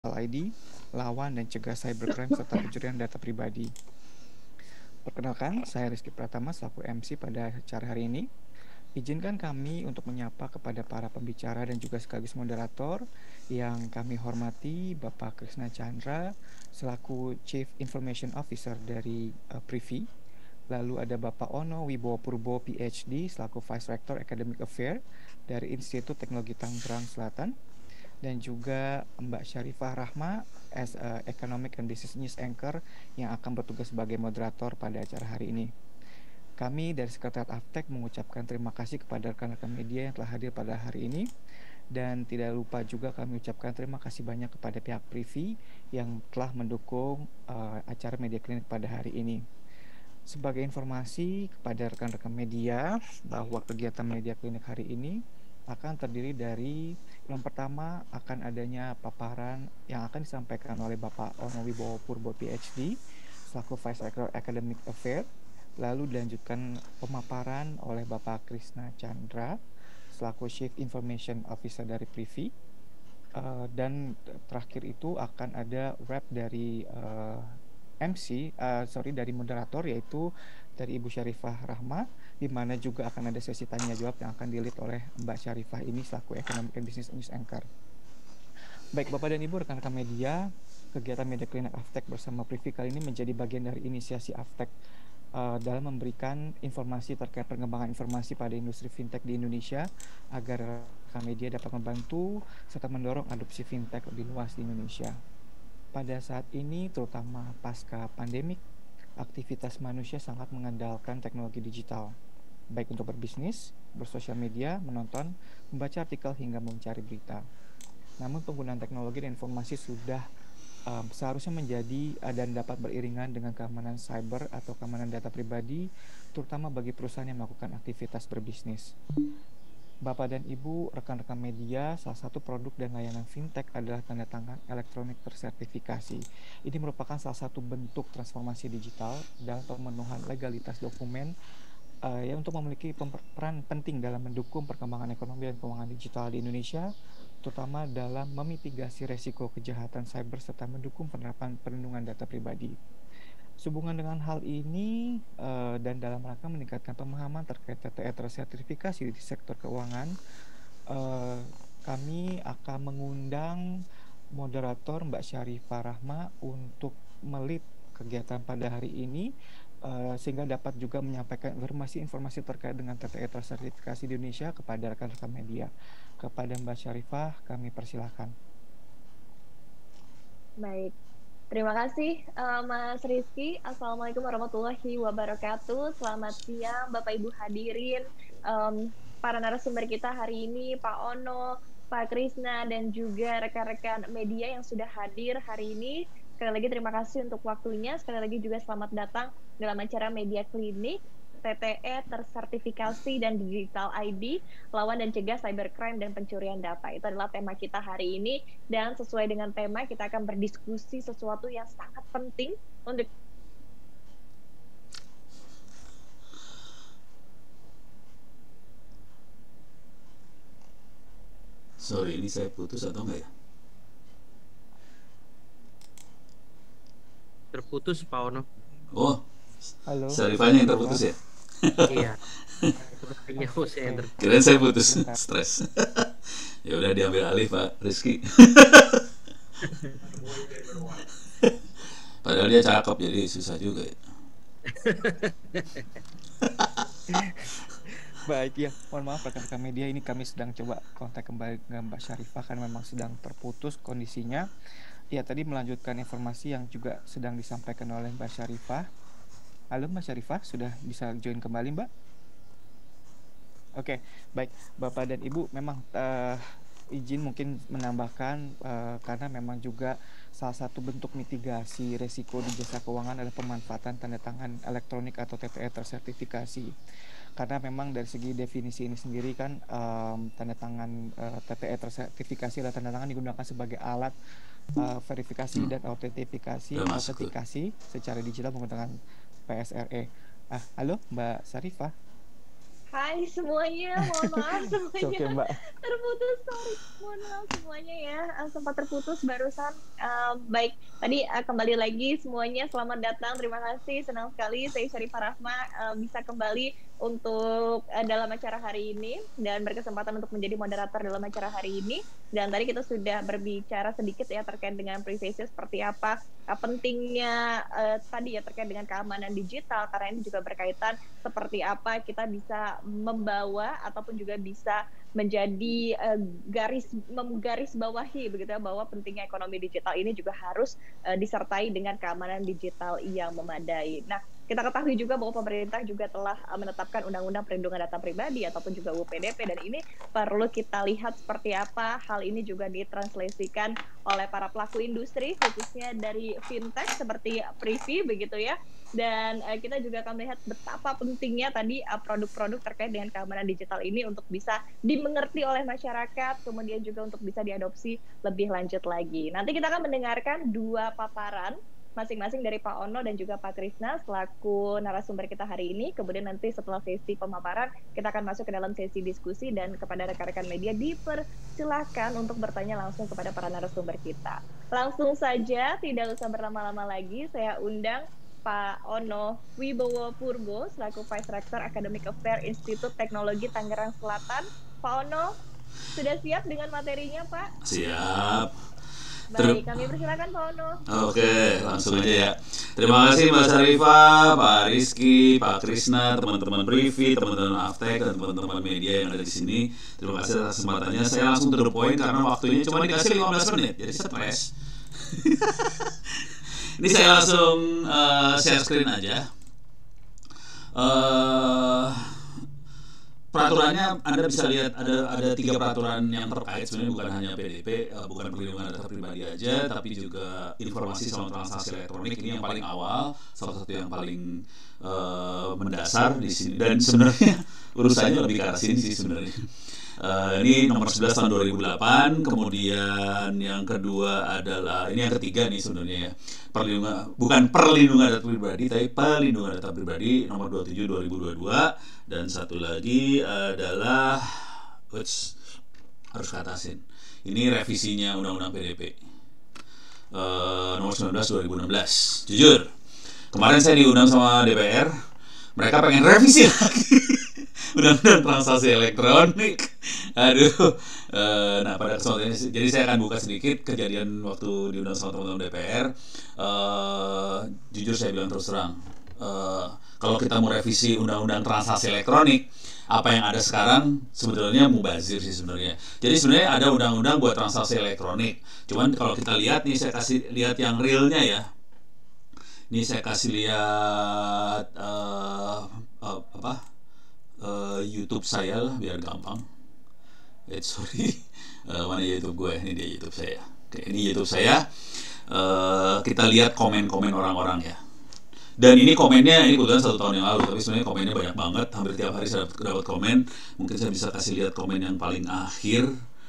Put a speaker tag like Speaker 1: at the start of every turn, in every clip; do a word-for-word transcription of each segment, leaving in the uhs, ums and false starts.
Speaker 1: I D, lawan dan cegah cybercrime serta pencurian data pribadi. Perkenalkan, saya Rizky Pratama selaku M C pada acara hari ini. Izinkan kami untuk menyapa kepada para pembicara dan juga sekaligus moderator yang kami hormati Bapak Krisna Chandra selaku Chief Information Officer dari uh, Privi. Lalu ada Bapak Ono Wibowo Purbo P H D selaku Vice Rector Academic Affairs dari Institut Teknologi Tangerang Selatan. Dan juga Mbak Syarifah Rahma as a Economic and Business News Anchor yang akan bertugas sebagai moderator pada acara hari ini. Kami dari Sekretariat Aftek mengucapkan terima kasih kepada rekan-rekan media yang telah hadir pada hari ini. Dan tidak lupa juga kami ucapkan terima kasih banyak kepada pihak Privi yang telah mendukung uh, acara Media Klinik pada hari ini. Sebagai informasi kepada rekan-rekan media bahwa kegiatan Media Klinik hari ini akan terdiri dari yang pertama akan adanya paparan yang akan disampaikan oleh Bapak Ono Wibowo Purbo P H D selaku Vice Rector Academic Affairs, lalu dilanjutkan pemaparan oleh Bapak Krisna Chandra selaku Chief Information Officer dari Privi, uh, dan terakhir itu akan ada wrap dari uh, M C, uh, sorry dari moderator yaitu dari Ibu Syarifah Rahma, di mana juga akan ada sesi tanya jawab yang akan di-lead oleh Mbak Syarifah ini selaku Economic and Business News Anchor. Baik Bapak dan Ibu rekan-rekan media, kegiatan Media Klinik Aftek bersama Privi kali ini menjadi bagian dari inisiasi Aftek uh, dalam memberikan informasi terkait pengembangan informasi pada industri fintech di Indonesia agar rekan media dapat membantu serta mendorong adopsi fintech lebih luas di Indonesia. Pada saat ini, terutama pasca pandemik, aktivitas manusia sangat mengandalkan teknologi digital, baik untuk berbisnis, bersosial media, menonton, membaca artikel, hingga mencari berita. Namun penggunaan teknologi dan informasi sudah um, seharusnya menjadi uh, dan dapat beriringan dengan keamanan cyber atau keamanan data pribadi, terutama bagi perusahaan yang melakukan aktivitas berbisnis. Bapak dan Ibu, rekan-rekan media, salah satu produk dan layanan fintech adalah tanda tangan elektronik tersertifikasi. Ini merupakan salah satu bentuk transformasi digital dalam pemenuhan legalitas dokumen uh, yang untuk memiliki peran penting dalam mendukung perkembangan ekonomi dan keuangan digital di Indonesia, terutama dalam memitigasi resiko kejahatan cyber serta mendukung penerapan perlindungan data pribadi. Sehubungan dengan hal ini uh, dan dalam rangka meningkatkan pemahaman terkait T T E tersertifikasi di sektor keuangan, uh, kami akan mengundang moderator Mbak Syarifah Rahma untuk melit kegiatan pada hari ini, uh, sehingga dapat juga menyampaikan informasi-informasi terkait dengan T T E tersertifikasi di Indonesia kepada rekan-rekan media. Kepada Mbak Syarifah, kami persilahkan.
Speaker 2: Baik. Terima kasih uh, Mas Rizky. Assalamualaikum warahmatullahi wabarakatuh. Selamat siang Bapak Ibu hadirin, um, para narasumber kita hari ini, Pak Ono, Pak Krisna, dan juga rekan-rekan media yang sudah hadir hari ini. Sekali lagi terima kasih untuk waktunya. Sekali lagi juga selamat datang dalam acara Media Klinik T T E tersertifikasi dan digital I D, lawan dan cegah cybercrime dan pencurian data. Itu adalah tema kita hari ini, dan sesuai dengan tema kita akan berdiskusi sesuatu yang sangat penting untuk
Speaker 3: Sorry, ini saya putus atau enggak ya?
Speaker 4: Terputus Pak Ono.
Speaker 3: Oh,
Speaker 1: halo.
Speaker 3: Syarifahnya yang terputus ya?
Speaker 4: Iya. Sepertinya saya yang terputus.
Speaker 3: Kirain saya putus, stres. Ya udah diambil alih Pak Rizky. Padahal dia cakep jadi susah juga ya.
Speaker 1: Baik ya, mohon maaf rekan-rekan media, ini kami sedang coba kontak kembali dengan Mbak Syarifah karena memang sedang terputus kondisinya. Ya, tadi melanjutkan informasi yang juga sedang disampaikan oleh Mbak Syarifah. Halo Mbak Syarifah, sudah bisa join kembali Mbak? Oke, baik Bapak dan Ibu, memang uh, izin mungkin menambahkan uh, karena memang juga salah satu bentuk mitigasi resiko di jasa keuangan adalah pemanfaatan tanda tangan elektronik atau T T E tersertifikasi. Karena memang dari segi definisi ini sendiri kan um, tanda tangan uh, T T E tersertifikasi adalah tanda tangan digunakan sebagai alat uh, verifikasi hmm. dan autentifikasi autentikasi secara digital menggunakan P S R E. Ah, halo Mbak Syarifah.
Speaker 2: Hai semuanya, mohon maaf
Speaker 1: Oke
Speaker 2: semuanya
Speaker 1: Mbak.
Speaker 2: terputus, sorry, mohon maaf semuanya ya, uh, sempat terputus barusan. Um, baik, tadi uh, kembali lagi semuanya, selamat datang, terima kasih, senang sekali saya Syarifah Rahma uh, bisa kembali untuk uh, dalam acara hari ini dan berkesempatan untuk menjadi moderator dalam acara hari ini. Dan tadi kita sudah berbicara sedikit ya terkait dengan privacy seperti apa, uh, pentingnya uh, tadi ya terkait dengan keamanan digital, karena ini juga berkaitan seperti apa kita bisa membawa ataupun juga bisa menjadi uh, garis menggaris bawahi begitu ya, bahwa pentingnya ekonomi digital ini juga harus uh, disertai dengan keamanan digital yang memadai. Nah, kita ketahui juga bahwa pemerintah juga telah uh, menetapkan Undang-Undang Perlindungan Data Pribadi ataupun juga U P D P, dan ini perlu kita lihat seperti apa hal ini juga ditranslasikan oleh para pelaku industri khususnya dari fintech seperti Privy begitu ya. Dan uh, kita juga akan melihat betapa pentingnya tadi uh, produk-produk terkait dengan keamanan digital ini untuk bisa dimengerti oleh masyarakat, kemudian juga untuk bisa diadopsi lebih lanjut lagi. Nanti kita akan mendengarkan dua paparan masing-masing dari Pak Ono dan juga Pak Krisna selaku narasumber kita hari ini. Kemudian nanti setelah sesi pemaparan kita akan masuk ke dalam sesi diskusi, dan kepada rekan-rekan media dipersilahkan untuk bertanya langsung kepada para narasumber kita. Langsung saja, tidak usah berlama-lama lagi, saya undang Pak Ono Wibowo Purbo selaku Vice Rector Academic Affairs Institut Teknologi Tangerang Selatan. Pak Ono, sudah siap dengan materinya, Pak?
Speaker 3: Siap.
Speaker 2: Baik, kami persilakan Pak Ono.
Speaker 3: Oke, langsung aja ya. Terima kasih Mbak Syarifah, Pak Rizky, Pak Krisna, teman-teman Privy, teman-teman Aftek, dan teman-teman media yang ada di sini. Terima kasih atas kesempatannya. Saya langsung to the point karena waktunya cuma dikasih lima belas menit, jadi stres. Ini saya langsung uh, share screen aja. Uh, peraturannya Anda bisa lihat ada ada tiga peraturan yang terkait, sebenarnya bukan hanya P D P, uh, bukan perlindungan data pribadi aja, tapi juga informasi soal transaksi elektronik. Ini yang paling awal, salah satu yang paling uh, mendasar di sini, dan sebenarnya urusannya lebih ke arah sini sih sebenarnya. Uh, ini nomor sebelas tahun dua ribu delapan. Kemudian yang kedua adalah, ini yang ketiga nih sebenarnya ya, perlindungan, bukan perlindungan data pribadi tapi perlindungan data pribadi nomor dua puluh tujuh dua ribu dua puluh dua. Dan satu lagi adalah uts, harus katasin, ini revisinya undang-undang P D P uh, nomor sembilan belas dua ribu enam belas. Jujur, kemarin saya diundang sama D P R, mereka pengen revisi lagi undang-undang transaksi elektronik. Aduh. Uh, nah pada kesempatan ini, jadi saya akan buka sedikit kejadian waktu diundang sama teman-teman D P R. Uh, jujur saya bilang terus terang, uh, kalau kita mau revisi undang-undang transaksi elektronik, apa yang ada sekarang sebetulnya mubazir sih sebenarnya. Jadi sebenarnya ada undang-undang buat transaksi elektronik. Cuman kalau kita lihat nih, saya kasih lihat yang realnya ya. Ini saya kasih lihat uh, uh, apa? Uh, YouTube saya lah biar gampang. Eh sorry, uh, mana YouTube gue? Ini dia YouTube saya. Oke, ini YouTube saya. Uh, kita lihat komen-komen orang-orang ya. Dan ini komennya, ini kebetulan satu tahun yang lalu, tapi sebenarnya komennya banyak banget. Hampir tiap hari saya dapat, dapat komen. Mungkin saya bisa kasih lihat komen yang paling akhir.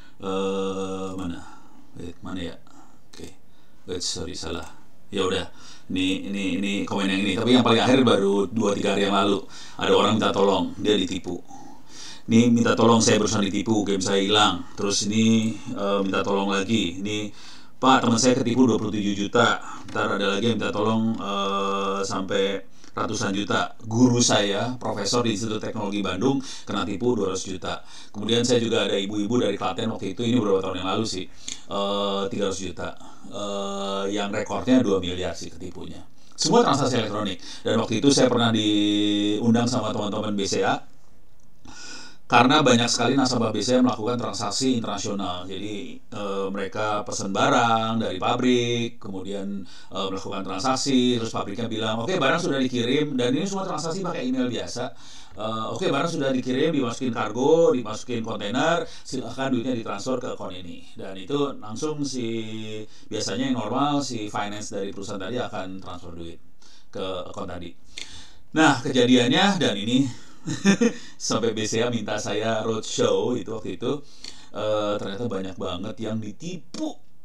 Speaker 3: Uh, mana? Wait, mana ya? Oke, wait, sorry salah. Ya udah. Ini ini ini komen yang ini, tapi yang paling akhir baru dua tiga hari yang lalu. Ada orang minta tolong, dia ditipu. Ini minta tolong, saya barusan ditipu, game saya hilang. Terus ini uh, minta tolong lagi. Ini Pak, teman saya ketipu dua puluh tujuh juta. Ntar ada lagi yang minta tolong uh, sampai ratusan juta. Guru saya, profesor di Institut Teknologi Bandung, kena tipu dua ratus juta. Kemudian saya juga ada ibu-ibu dari Klaten waktu itu, ini beberapa tahun yang lalu sih, uh, tiga ratus juta. Uh, yang rekornya dua miliar sih ketipunya. Semua transaksi elektronik. Dan waktu itu saya pernah diundang sama teman-teman B C A karena banyak sekali nasabah B C A melakukan transaksi internasional. Jadi uh, mereka pesan barang dari pabrik, kemudian uh, melakukan transaksi, terus pabriknya bilang, oke okay, barang sudah dikirim, dan ini semua transaksi pakai email biasa. Uh, Oke okay, barang sudah dikirim, dimasukin kargo, dimasukin kontainer, silahkan duitnya ditransfer ke akun ini. Dan itu langsung si biasanya yang normal si finance dari perusahaan tadi akan transfer duit ke akun tadi. Nah kejadiannya, dan ini sampai B C A minta saya roadshow itu waktu itu, uh, ternyata banyak banget yang ditipu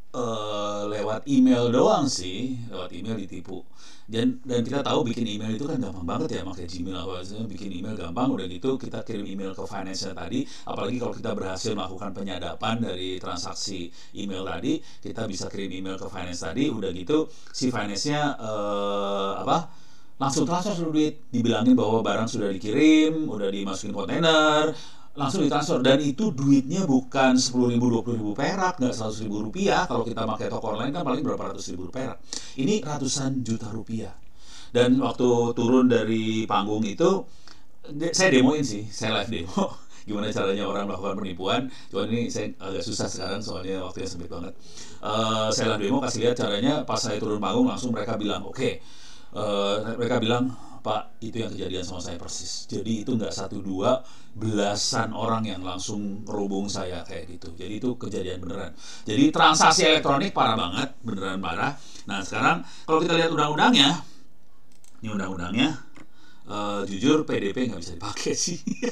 Speaker 3: uh, lewat email doang sih, lewat email ditipu. Dan dan kita tahu bikin email itu kan gampang banget ya, pakai Gmail apa aja, bikin email gampang. Udah gitu kita kirim email ke finance-nya tadi, apalagi kalau kita berhasil melakukan penyadapan dari transaksi email tadi, kita bisa kirim email ke finance tadi. Udah gitu si finance-nya uh, apa langsung transfer duit, dibilangin bahwa barang sudah dikirim, udah dimasukin kontainer, langsung ditransfer. Dan itu duitnya bukan sepuluh ribu, dua puluh ribu perak, nggak seratus ribu rupiah. Kalau kita pakai toko online kan paling berapa ratus ribu perak. Ini ratusan juta rupiah. Dan waktu turun dari panggung itu, de- saya demoin sih, saya live demo gimana caranya orang melakukan penipuan. Cuma ini saya agak susah sekarang soalnya waktunya sempit banget. Uh, saya live demo, kasih lihat caranya. Pas saya turun panggung langsung mereka bilang, oke, okay. uh, mereka bilang, Pak, itu yang kejadian sama saya persis. Jadi itu nggak satu dua, belasan orang yang langsung ngerubung saya kayak gitu. Jadi itu kejadian beneran. Jadi transaksi elektronik parah banget, beneran parah. Nah sekarang kalau kita lihat undang-undangnya, ini undang-undangnya, uh, jujur P D P nggak bisa dipakai sih.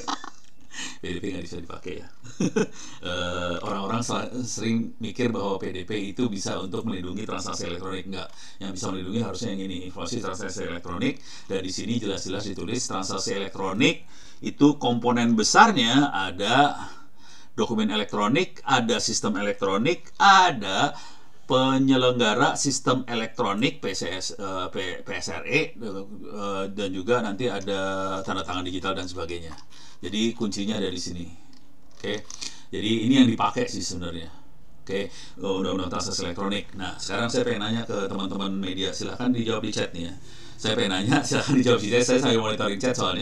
Speaker 3: P D P nggak bisa dipakai ya. uh, Orang-orang sering mikir bahwa P D P itu bisa untuk melindungi transaksi elektronik. Enggak. Yang bisa melindungi harusnya yang ini, informasi transaksi elektronik. Dan di sini jelas-jelas ditulis transaksi elektronik itu komponen besarnya ada dokumen elektronik, ada sistem elektronik, ada penyelenggara sistem elektronik P C S, uh, P, P S R E, uh, dan juga nanti ada tanda tangan digital dan sebagainya. Jadi kuncinya ada di sini. Oke. Okay. Jadi ini yang dipakai sih sebenarnya. Oke, okay. Undang-undang transaksi elektronik. Nah, sekarang saya pengen nanya ke teman-teman media. Silahkan dijawab di chat nih ya. Saya pengen nanya, silahkan dijawab di chat. Saya sambil monitoring chat soalnya.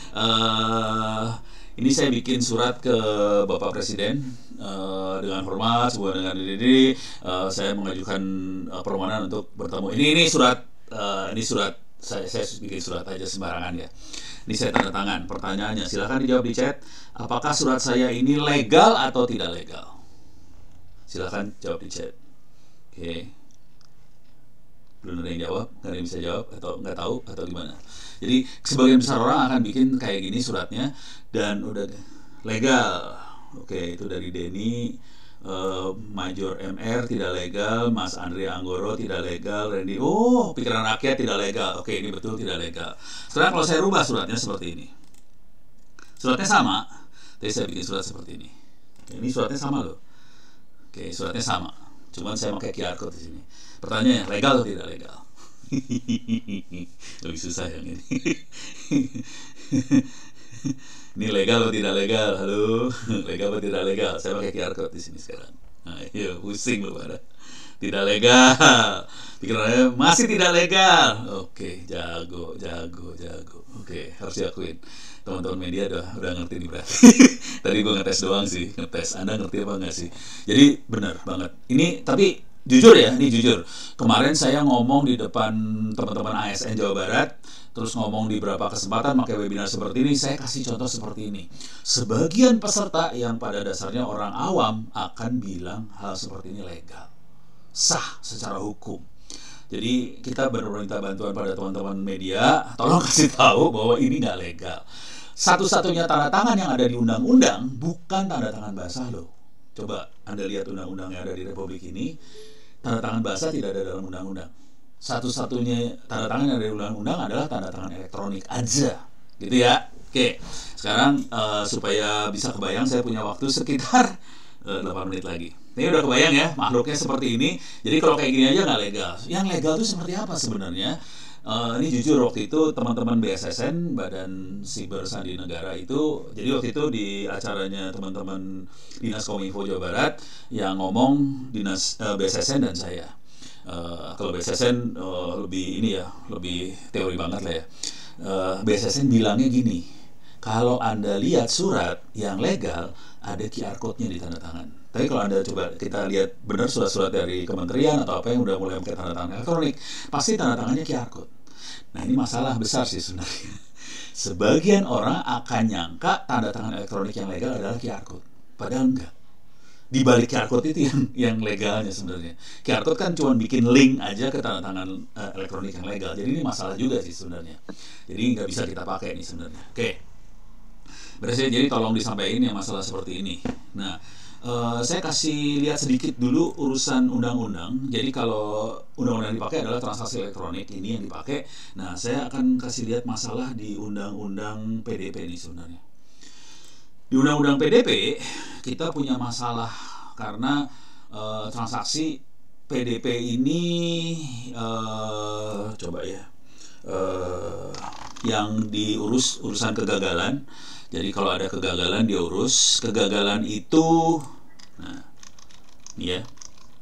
Speaker 3: Uh, ini saya bikin surat ke Bapak Presiden uh, dengan hormat, sebuah dengan diri. Uh, saya mengajukan uh, permohonan untuk bertemu. Ini ini surat, uh, ini surat. Saya, saya bikin surat aja sembarangan ya. Ini saya tanda tangan. Pertanyaannya silahkan dijawab di chat. Apakah surat saya ini legal atau tidak legal? Silahkan jawab di chat. Oke. Okay. Belum ada yang jawab, nggak ada yang bisa jawab atau nggak tahu atau gimana. Jadi sebagian besar orang akan bikin kayak gini suratnya dan udah legal. Oke, okay, itu dari Denny. Uh, Major M R tidak legal, Mas Andre Anggoro tidak legal, Randy, oh Pikiran Rakyat tidak legal. Oke, ini betul tidak legal. Sekarang kalau saya rubah suratnya seperti ini, suratnya sama, tapi saya bikin surat seperti ini. Oke, ini suratnya sama loh. Oke, suratnya sama, cuman saya pakai Q R code di sini. Pertanyaannya, legal atau tidak legal? Lebih susah yang ini. Ini legal atau tidak legal? Halo, legal atau tidak legal? Saya pakai Q R code di sini sekarang. Nah, iya, pusing loh pada. Tidak legal. Pikirannya masih tidak legal. Oke, jago, jago, jago. Oke, harus diakuin. Teman-teman media udah udah ngerti nih berarti. Tadi gue ngetes doang sih, ngetes. Anda ngerti apa enggak sih? Jadi benar banget. Ini tapi jujur ya, ini jujur. Kemarin saya ngomong di depan teman-teman A S N Jawa Barat, terus ngomong di beberapa kesempatan pakai webinar seperti ini. Saya kasih contoh seperti ini. Sebagian peserta yang pada dasarnya orang awam akan bilang hal seperti ini legal, sah secara hukum. Jadi kita benar-benar minta bantuan pada teman-teman media, tolong kasih tahu bahwa ini nggak legal. Satu-satunya tanda tangan yang ada di undang-undang bukan tanda tangan basah loh. Coba Anda lihat undang-undang yang ada di Republik ini, tanda tangan basah tidak ada dalam undang-undang. Satu-satunya tanda tangan yang ada di undang-undang adalah tanda tangan elektronik aja, gitu ya. Oke, sekarang uh, supaya bisa kebayang, saya punya waktu sekitar uh, delapan menit lagi. Ini udah kebayang ya, makhluknya seperti ini. Jadi kalau kayak gini aja nggak legal. Yang legal itu seperti apa sebenarnya? Uh, ini jujur waktu itu teman-teman B S S N, Badan Siber Sandi Negara itu, jadi waktu itu di acaranya teman-teman Dinas Kominfo Jawa Barat yang ngomong Dinas uh, B S S N dan saya. Uh, kalau B S S N uh, lebih ini ya, lebih teori banget lah ya. Uh, B S S N bilangnya gini, kalau Anda lihat surat yang legal ada Q R code-nya di tanda tangan. Tapi kalau Anda coba kita lihat benar surat-surat dari kementerian atau apa yang udah mulai pakai tanda tangan elektronik, pasti tanda tangannya Q R code. Nah ini masalah besar sih sebenarnya. Sebagian orang akan nyangka tanda tangan elektronik yang legal adalah Q R code, padahal enggak. Di balik Q R code itu yang yang legalnya sebenarnya. Q R code kan cuma bikin link aja ke tanda tangan uh, elektronik yang legal. Jadi ini masalah juga sih sebenarnya. Jadi nggak bisa kita pakai ini sebenarnya. Oke. Berarti jadi tolong disampaikan yang masalah seperti ini. Nah, uh, saya kasih lihat sedikit dulu urusan undang-undang. Jadi kalau undang-undang yang dipakai adalah transaksi elektronik, ini yang dipakai. Nah, saya akan kasih lihat masalah di undang-undang P D P ini sebenarnya. Di undang-undang P D P kita punya masalah karena uh, transaksi P D P ini uh, coba ya uh, yang diurus urusan kegagalan. Jadi kalau ada kegagalan diurus, kegagalan itu, nah, ini ya.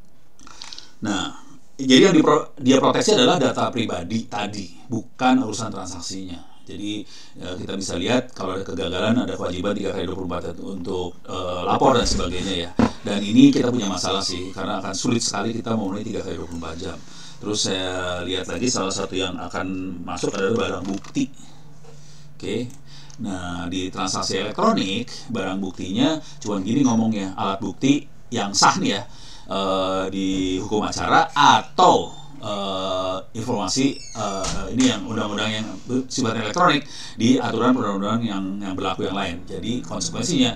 Speaker 3: Nah, jadi yang dipro, dia proteksi adalah data pribadi tadi, bukan urusan transaksinya. Jadi ya, kita bisa lihat kalau ada kegagalan ada kewajiban tiga kali dua puluh empat untuk uh, lapor dan sebagainya ya. Dan ini kita punya masalah sih, karena akan sulit sekali kita memenuhi tiga kali dua puluh empat jam. Terus saya lihat lagi salah satu yang akan masuk adalah barang bukti. Oke. Okay. Nah, di transaksi elektronik, barang buktinya cuman gini ngomongnya, alat bukti yang sah nih ya, uh, di hukum acara atau uh, informasi uh, ini yang undang-undang yang sifatnya elektronik di aturan perundang-undangan yang yang berlaku yang lain. Jadi konsekuensinya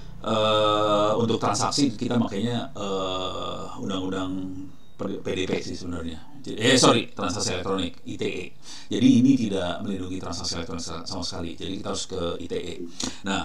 Speaker 3: uh, untuk transaksi kita makanya uh, undang-undang P D P sih sebenarnya. Eh sorry, transaksi elektronik I T E. Jadi ini tidak melindungi transaksi elektronik sama sekali. Jadi kita harus ke I T E. Nah,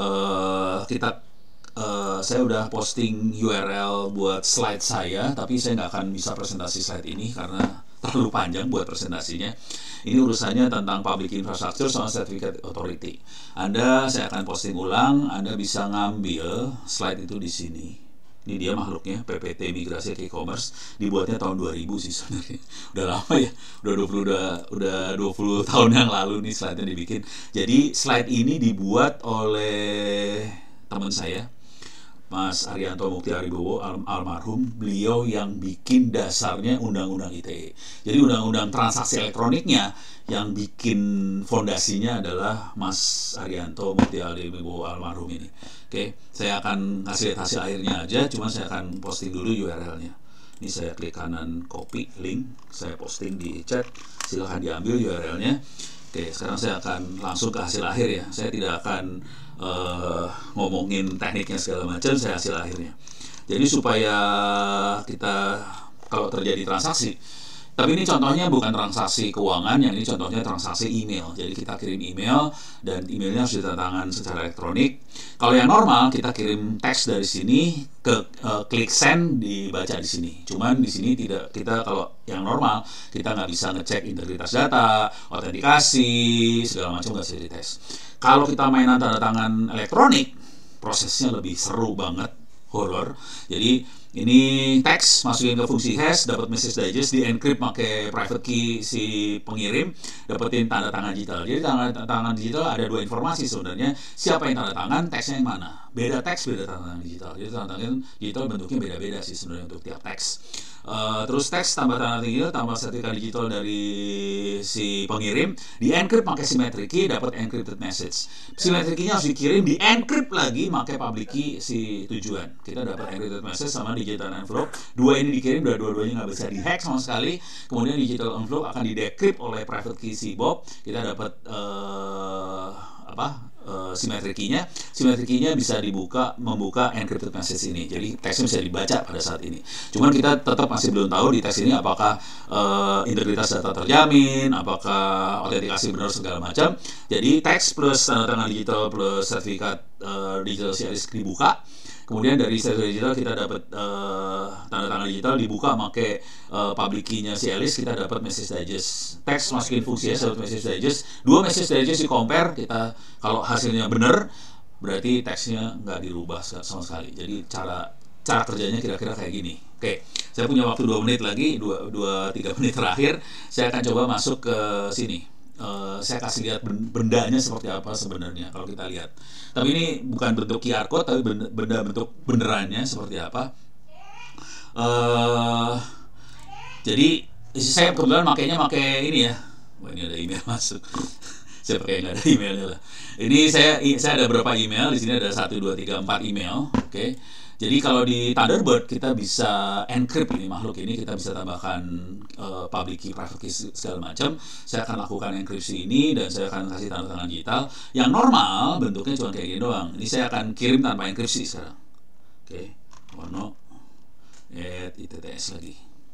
Speaker 3: uh, kita uh, saya udah posting U R L buat slide saya, tapi saya nggak akan bisa presentasi slide ini karena terlalu panjang buat presentasinya. Ini urusannya tentang public infrastructure sama certificate authority. Anda saya akan posting ulang. Anda bisa ngambil slide itu di sini. Ini dia makhluknya, P P T Migrasi ke E-commerce, dibuatnya tahun dua ribu sih sebenarnya. Udah lama ya, udah dua puluh udah udah dua puluh tahun yang lalu nih slide-nya dibikin. Jadi slide ini dibuat oleh teman saya, Mas Arianto Mukti Aribowo al almarhum. Beliau yang bikin dasarnya undang-undang I T E. Jadi undang-undang transaksi elektroniknya yang bikin fondasinya adalah Mas Arianto Mukti Aribowo almarhum ini. Oke, saya akan kasih lihat hasil akhirnya aja, cuma saya akan posting dulu U R L-nya. Ini saya klik kanan copy link, saya posting di chat, silahkan diambil U R L-nya. Oke, sekarang saya akan langsung ke hasil akhir ya. Saya tidak akan uh, ngomongin tekniknya segala macam, saya hasil akhirnya. Jadi supaya kita kalau terjadi transaksi, tapi ini contohnya bukan transaksi keuangan, yang ini contohnya transaksi email. Jadi kita kirim email dan emailnya harus ditandatangan secara elektronik. Kalau yang normal kita kirim teks dari sini ke uh, klik send dibaca di sini. Cuman di sini tidak, kita kalau yang normal kita nggak bisa ngecek integritas data, autentikasi segala macam nggak bisa dites. Kalau kita mainan tanda tangan elektronik, prosesnya lebih seru banget, horor. Jadi ini teks masukin ke fungsi hash, dapat message digest, di encrypt pakai private key si pengirim, dapetin tanda tangan digital. Jadi tanda tangan digital ada dua informasi sebenarnya, siapa yang tanda tangan, teksnya yang mana. Beda teks, beda tanda tangan digital. Jadi tanda tangan digital bentuknya beda-beda sih sebenarnya untuk tiap teks. Uh, terus teks tambah tanda tangan digital, tambah sertifikat digital dari si pengirim, di encrypt pakai symmetric key, dapat encrypted message. Symmetric key-nya harus dikirim, di encrypt lagi pakai public key si tujuan. Kita dapat encrypted message sama digital envelope. Dua ini dikirim, dua-duanya nggak bisa dihack sama sekali. Kemudian digital envelope akan di-decrypt oleh private key si Bob. Kita dapat uh, apa? Uh, symmetric key-nya, symmetric key-nya bisa dibuka, membuka encrypted message ini. Jadi teksnya bisa dibaca pada saat ini. Cuman kita tetap masih belum tahu di teks ini apakah uh, integritas data terjamin, apakah autentikasi benar segala macam. Jadi teks plus tanda tangan digital plus sertifikat uh, digital C L I S dibuka. Kemudian dari sertifikat digital kita dapat uh, tanda tangan digital dibuka pakai uh, public key-nya C L I S, kita dapat message digest. Teks masukin fungsi hash, dapat message digest. Dua message digest di compare, kita kalau hasilnya benar berarti teksnya nggak dirubah sama sekali. Jadi cara cara kerjanya kira-kira kayak gini. Oke, saya punya waktu dua menit lagi, dua tiga menit terakhir, saya akan coba masuk ke sini. Uh, saya kasih lihat bendanya seperti apa sebenarnya kalau kita lihat. Tapi ini bukan bentuk Q R code, tapi benda, benda bentuk benerannya seperti apa. Uh, jadi saya kebetulan makainya pakai ini ya. Wah, ini ada email masuk. Saya pakai nggak ada emailnya lah. Ini saya saya ada berapa email? Di sini ada satu dua tiga empat email. Oke. Okay. Jadi kalau di Thunderbird kita bisa encrypt ini makhluk ini, kita bisa tambahkan uh, public key, private key segala macam. Saya akan lakukan enkripsi ini dan saya akan kasih tanda tangan digital. Yang normal bentuknya cuma kayak gini doang. Ini saya akan kirim tanpa enkripsi sekarang. Oke, Ono at I T T S lagi.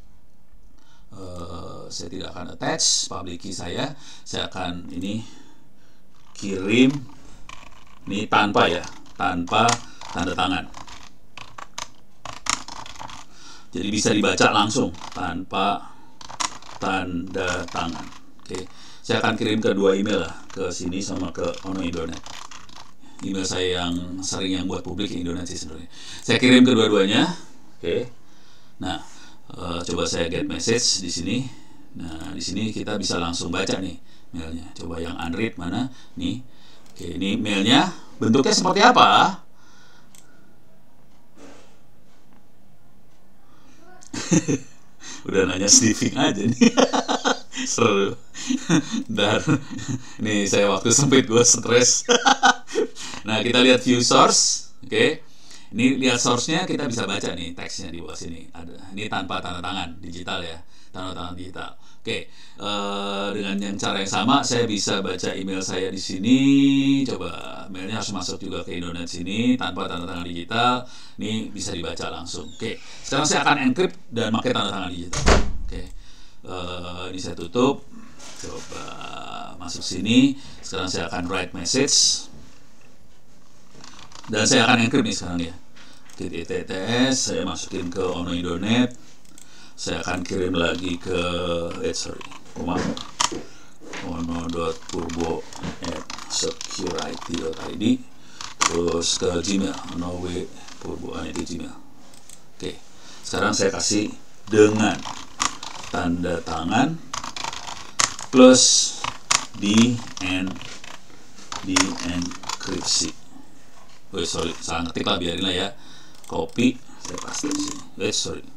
Speaker 3: Uh, saya tidak akan attach public key saya. Saya akan ini kirim ini tanpa ya, tanpa tanda tangan. Jadi bisa dibaca langsung tanpa tanda tangan. Oke, saya akan kirim ke dua email lah, ke sini sama ke Ono Indonet. Email saya yang sering yang buat publik Indonet sih sebenarnya. Saya kirim kedua-duanya. Oke. Nah, uh, coba saya get message di sini. Nah, di sini kita bisa langsung baca nih mailnya. Coba yang unread mana? Nih. Oke, ini mailnya bentuknya seperti apa? Udah nanya sniffing aja nih. Seru. Dan ini saya waktu sempit, gue stres. Nah, kita lihat view source. Oke. Okay. Ini lihat source-nya, kita bisa baca nih teksnya di bawah sini. Ada. Ini tanpa tanda tangan digital ya. Tanda tangan digital. Oke. Okay. Uh, dengan yang cara yang sama, saya bisa baca email saya di sini. Coba mailnya harus masuk juga ke Indonet sini tanpa tanda tangan digital. Ini bisa dibaca langsung. Oke. Okay. Sekarang saya akan encrypt dan pakai tanda tangan digital. Oke. Okay. Uh, ini saya tutup. Coba masuk sini. Sekarang saya akan write message. Dan saya akan encrypt nih sekarang ya. T T T S saya masukin ke Ono Indonet. Saya akan kirim lagi ke eh sorry, koma ono.purbo at security dot i d, terus ke Gmail onowpurbo at gmail. Oke, sekarang saya kasih dengan tanda tangan plus di en di enkripsi. Oh sorry, salah ngetik lah, biarin lah ya. Copy, saya paste di sini. Eh sorry.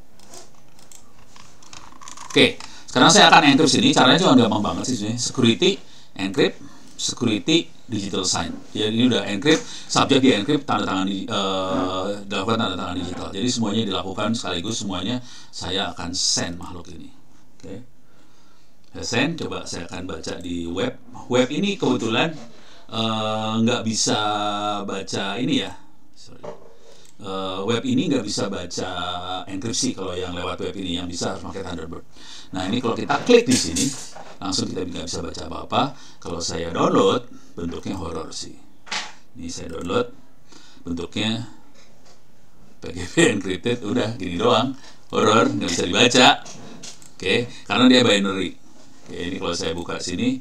Speaker 3: Oke, sekarang saya akan encrypt sini. Caranya cuma gampang banget sih sebenarnya. Security, encrypt, security, digital sign. Jadi ini udah encrypt, subjek di encrypt, tanda tangan di, uh, dilakukan tanda tangan digital. Jadi semuanya dilakukan sekaligus, semuanya saya akan send makhluk ini. Oke, saya send. Coba saya akan baca di web. Web ini kebetulan nggak uh, bisa baca ini ya. Sorry. Uh, web ini nggak bisa baca enkripsi kalau yang lewat web ini, yang bisa harus pakai Thunderbird. Nah ini kalau kita klik di sini langsung kita nggak bisa baca apa-apa. Kalau saya download bentuknya horor sih. Ini saya download bentuknya P G P encrypted, udah gini doang, horor, nggak bisa dibaca. Oke, karena dia binary. Oke, ini kalau saya buka sini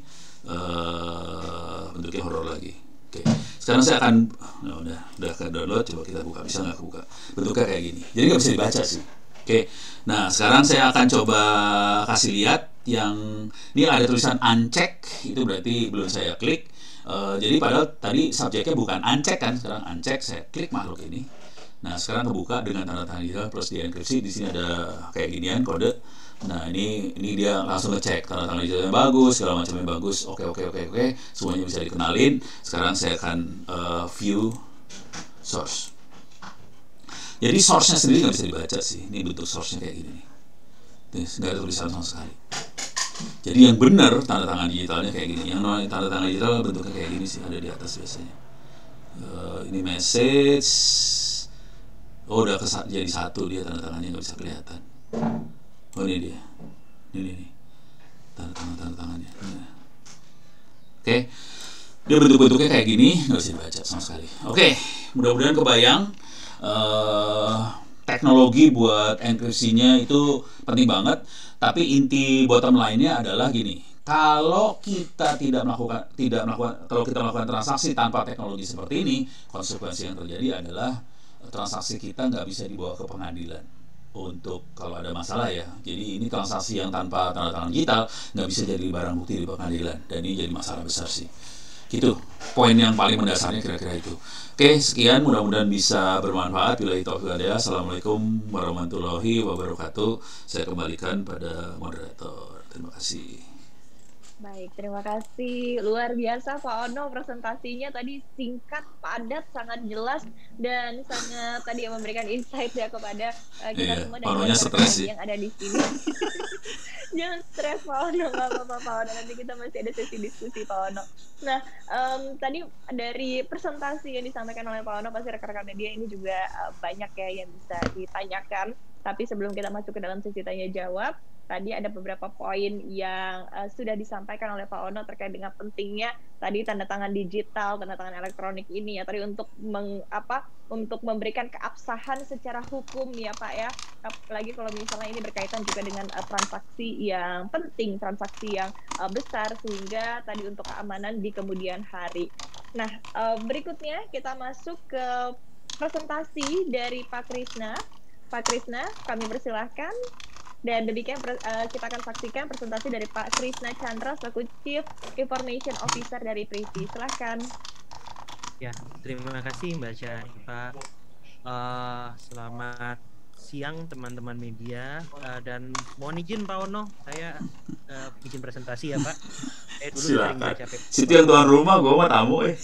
Speaker 3: uh, bentuknya horor lagi. Oke, sekarang saya akan, nah, udah udah ke download, coba kita buka, bisa nggak buka? Bentuknya kayak gini, jadi nggak bisa dibaca sih. Oke, nah sekarang saya akan coba kasih lihat yang ini ada tulisan uncheck, itu berarti belum saya klik. Uh, jadi padahal tadi subjeknya bukan uncheck kan, sekarang uncheck, saya klik makhluk ini. Nah sekarang kebuka dengan tanda tangan digital plus di enkripsi. Di sini ada kayak ginian kode. Nah ini ini dia langsung ngecek tanda tangan digitalnya bagus, segala macamnya bagus. Oke oke oke oke, semuanya bisa dikenalin. Sekarang saya akan uh, view source. Jadi source-nya sendiri nggak bisa dibaca sih. Ini bentuk source-nya kayak gini nih. Nggak ada tulisan sama sekali. Jadi yang benar tanda tangan digitalnya kayak gini. Yang non tanda tangan digital bentuknya kayak gini sih, ada di atas biasanya. Uh, ini message. Oh udah kesat jadi satu, dia tanda tangannya nggak bisa kelihatan. Oh ini dia, ini nih, tanda tangan tanda tangannya. Nah. Oke, dia bentuk-bentuknya kayak gini, nggak bisa dibaca sama sekali. Oke, mudah-mudahan kebayang. Uh, teknologi buat enkripsinya itu penting banget. Tapi inti bottom line-nya adalah gini: kalau kita tidak melakukan, tidak melakukan, kalau kita melakukan transaksi tanpa teknologi seperti ini, konsekuensi yang terjadi adalah transaksi kita nggak bisa dibawa ke pengadilan. Untuk kalau ada masalah ya, jadi ini transaksi yang tanpa tanda tangan digital nggak bisa jadi barang bukti di pengadilan, dan ini jadi masalah besar sih. Gitu, poin yang paling mendasarnya kira-kira itu. Oke, sekian, mudah-mudahan bisa bermanfaat. Billahi taufiq wal hidayah. Assalamualaikum warahmatullahi wabarakatuh. Saya kembalikan pada moderator. Terima kasih.
Speaker 2: Baik, terima kasih. Luar biasa Pak Ono, presentasinya tadi singkat, padat, sangat jelas, dan sangat tadi memberikan insight ya kepada uh, kita
Speaker 3: iya,
Speaker 2: semua dan
Speaker 3: Ononya stres sih
Speaker 2: yang ada di sini. Jangan stres Pak Ono, nggak apa-apa Pak Ono. Nanti kita masih ada sesi diskusi Pak Ono. Nah, um, tadi dari presentasi yang disampaikan oleh Pak Ono, pasti rekan-rekan media ini juga uh, banyak ya yang bisa ditanyakan. Tapi sebelum kita masuk ke dalam sesi tanya jawab, tadi ada beberapa poin yang uh, sudah disampaikan oleh Pak Ono terkait dengan pentingnya tadi tanda tangan digital, tanda tangan elektronik ini ya tadi untuk meng, apa untuk memberikan keabsahan secara hukum ya Pak ya. Apalagi kalau misalnya ini berkaitan juga dengan uh, transaksi yang penting, transaksi yang uh, besar sehingga tadi untuk keamanan di kemudian hari. Nah, uh, berikutnya kita masuk ke presentasi dari Pak Krisna. Pak Krisna, kami persilahkan. Dan demikian uh, kita akan saksikan presentasi dari Pak Krisna Chandra selaku Chief Information Officer dari Privy. Silahkan.
Speaker 4: Ya, terima kasih Mbak Syarifah. Uh, selamat siang teman-teman media uh, dan mohon izin Pak Ono, saya uh, bikin presentasi ya Pak. Eh dulu sering baca paper.
Speaker 3: Situ yang tuan rumah, gue mah tamu eh.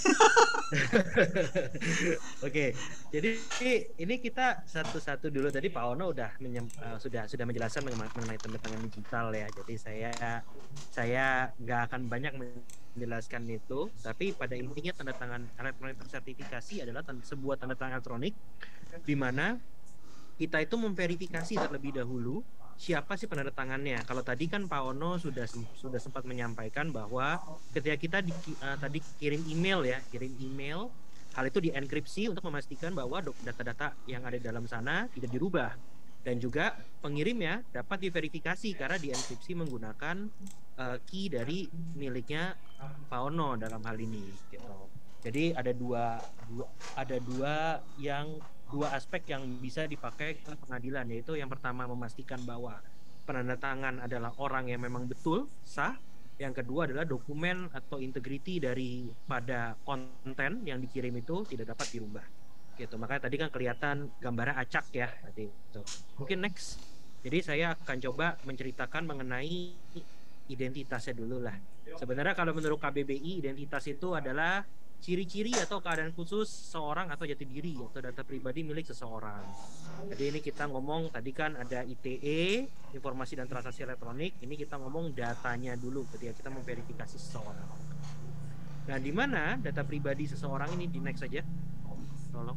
Speaker 4: Oke, jadi ini kita satu-satu dulu. Tadi Pak Ono udah menyem, uh, sudah sudah menjelaskan mengenai tanda tangan digital ya. Jadi saya saya nggak akan banyak menjelaskan itu, tapi pada intinya tanda tangan elektronik tersertifikasi adalah tanda, sebuah tanda tangan elektronik di mana kita itu memverifikasi terlebih dahulu siapa sih penanda tangannya. Kalau tadi kan Pak Ono sudah sudah sempat menyampaikan bahwa ketika kita di, uh, tadi kirim email ya, kirim email, hal itu dienkripsi untuk memastikan bahwa data-data yang ada di dalam sana tidak dirubah. Dan juga pengirimnya dapat diverifikasi karena dienkripsi menggunakan uh, key dari miliknya Pak Ono dalam hal ini gitu. Jadi ada dua, dua ada dua yang dua aspek yang bisa dipakai ke pengadilan, yaitu yang pertama memastikan bahwa penanda tangan adalah orang yang memang betul sah, yang kedua adalah dokumen atau integriti dari pada konten yang dikirim itu tidak dapat dirubah gitu. Makanya tadi kan kelihatan gambarnya acak ya tadi gitu. Mungkin next. Jadi saya akan coba menceritakan mengenai identitasnya dulu lah. Sebenarnya kalau menurut K B B I, identitas itu adalah ciri-ciri atau keadaan khusus seorang atau jati diri atau data pribadi milik seseorang. Jadi ini kita ngomong tadi kan ada I T E, informasi dan transaksi elektronik. Ini kita ngomong datanya dulu ketika kita memverifikasi seseorang. Nah, di mana data pribadi seseorang ini di next saja. Tolong.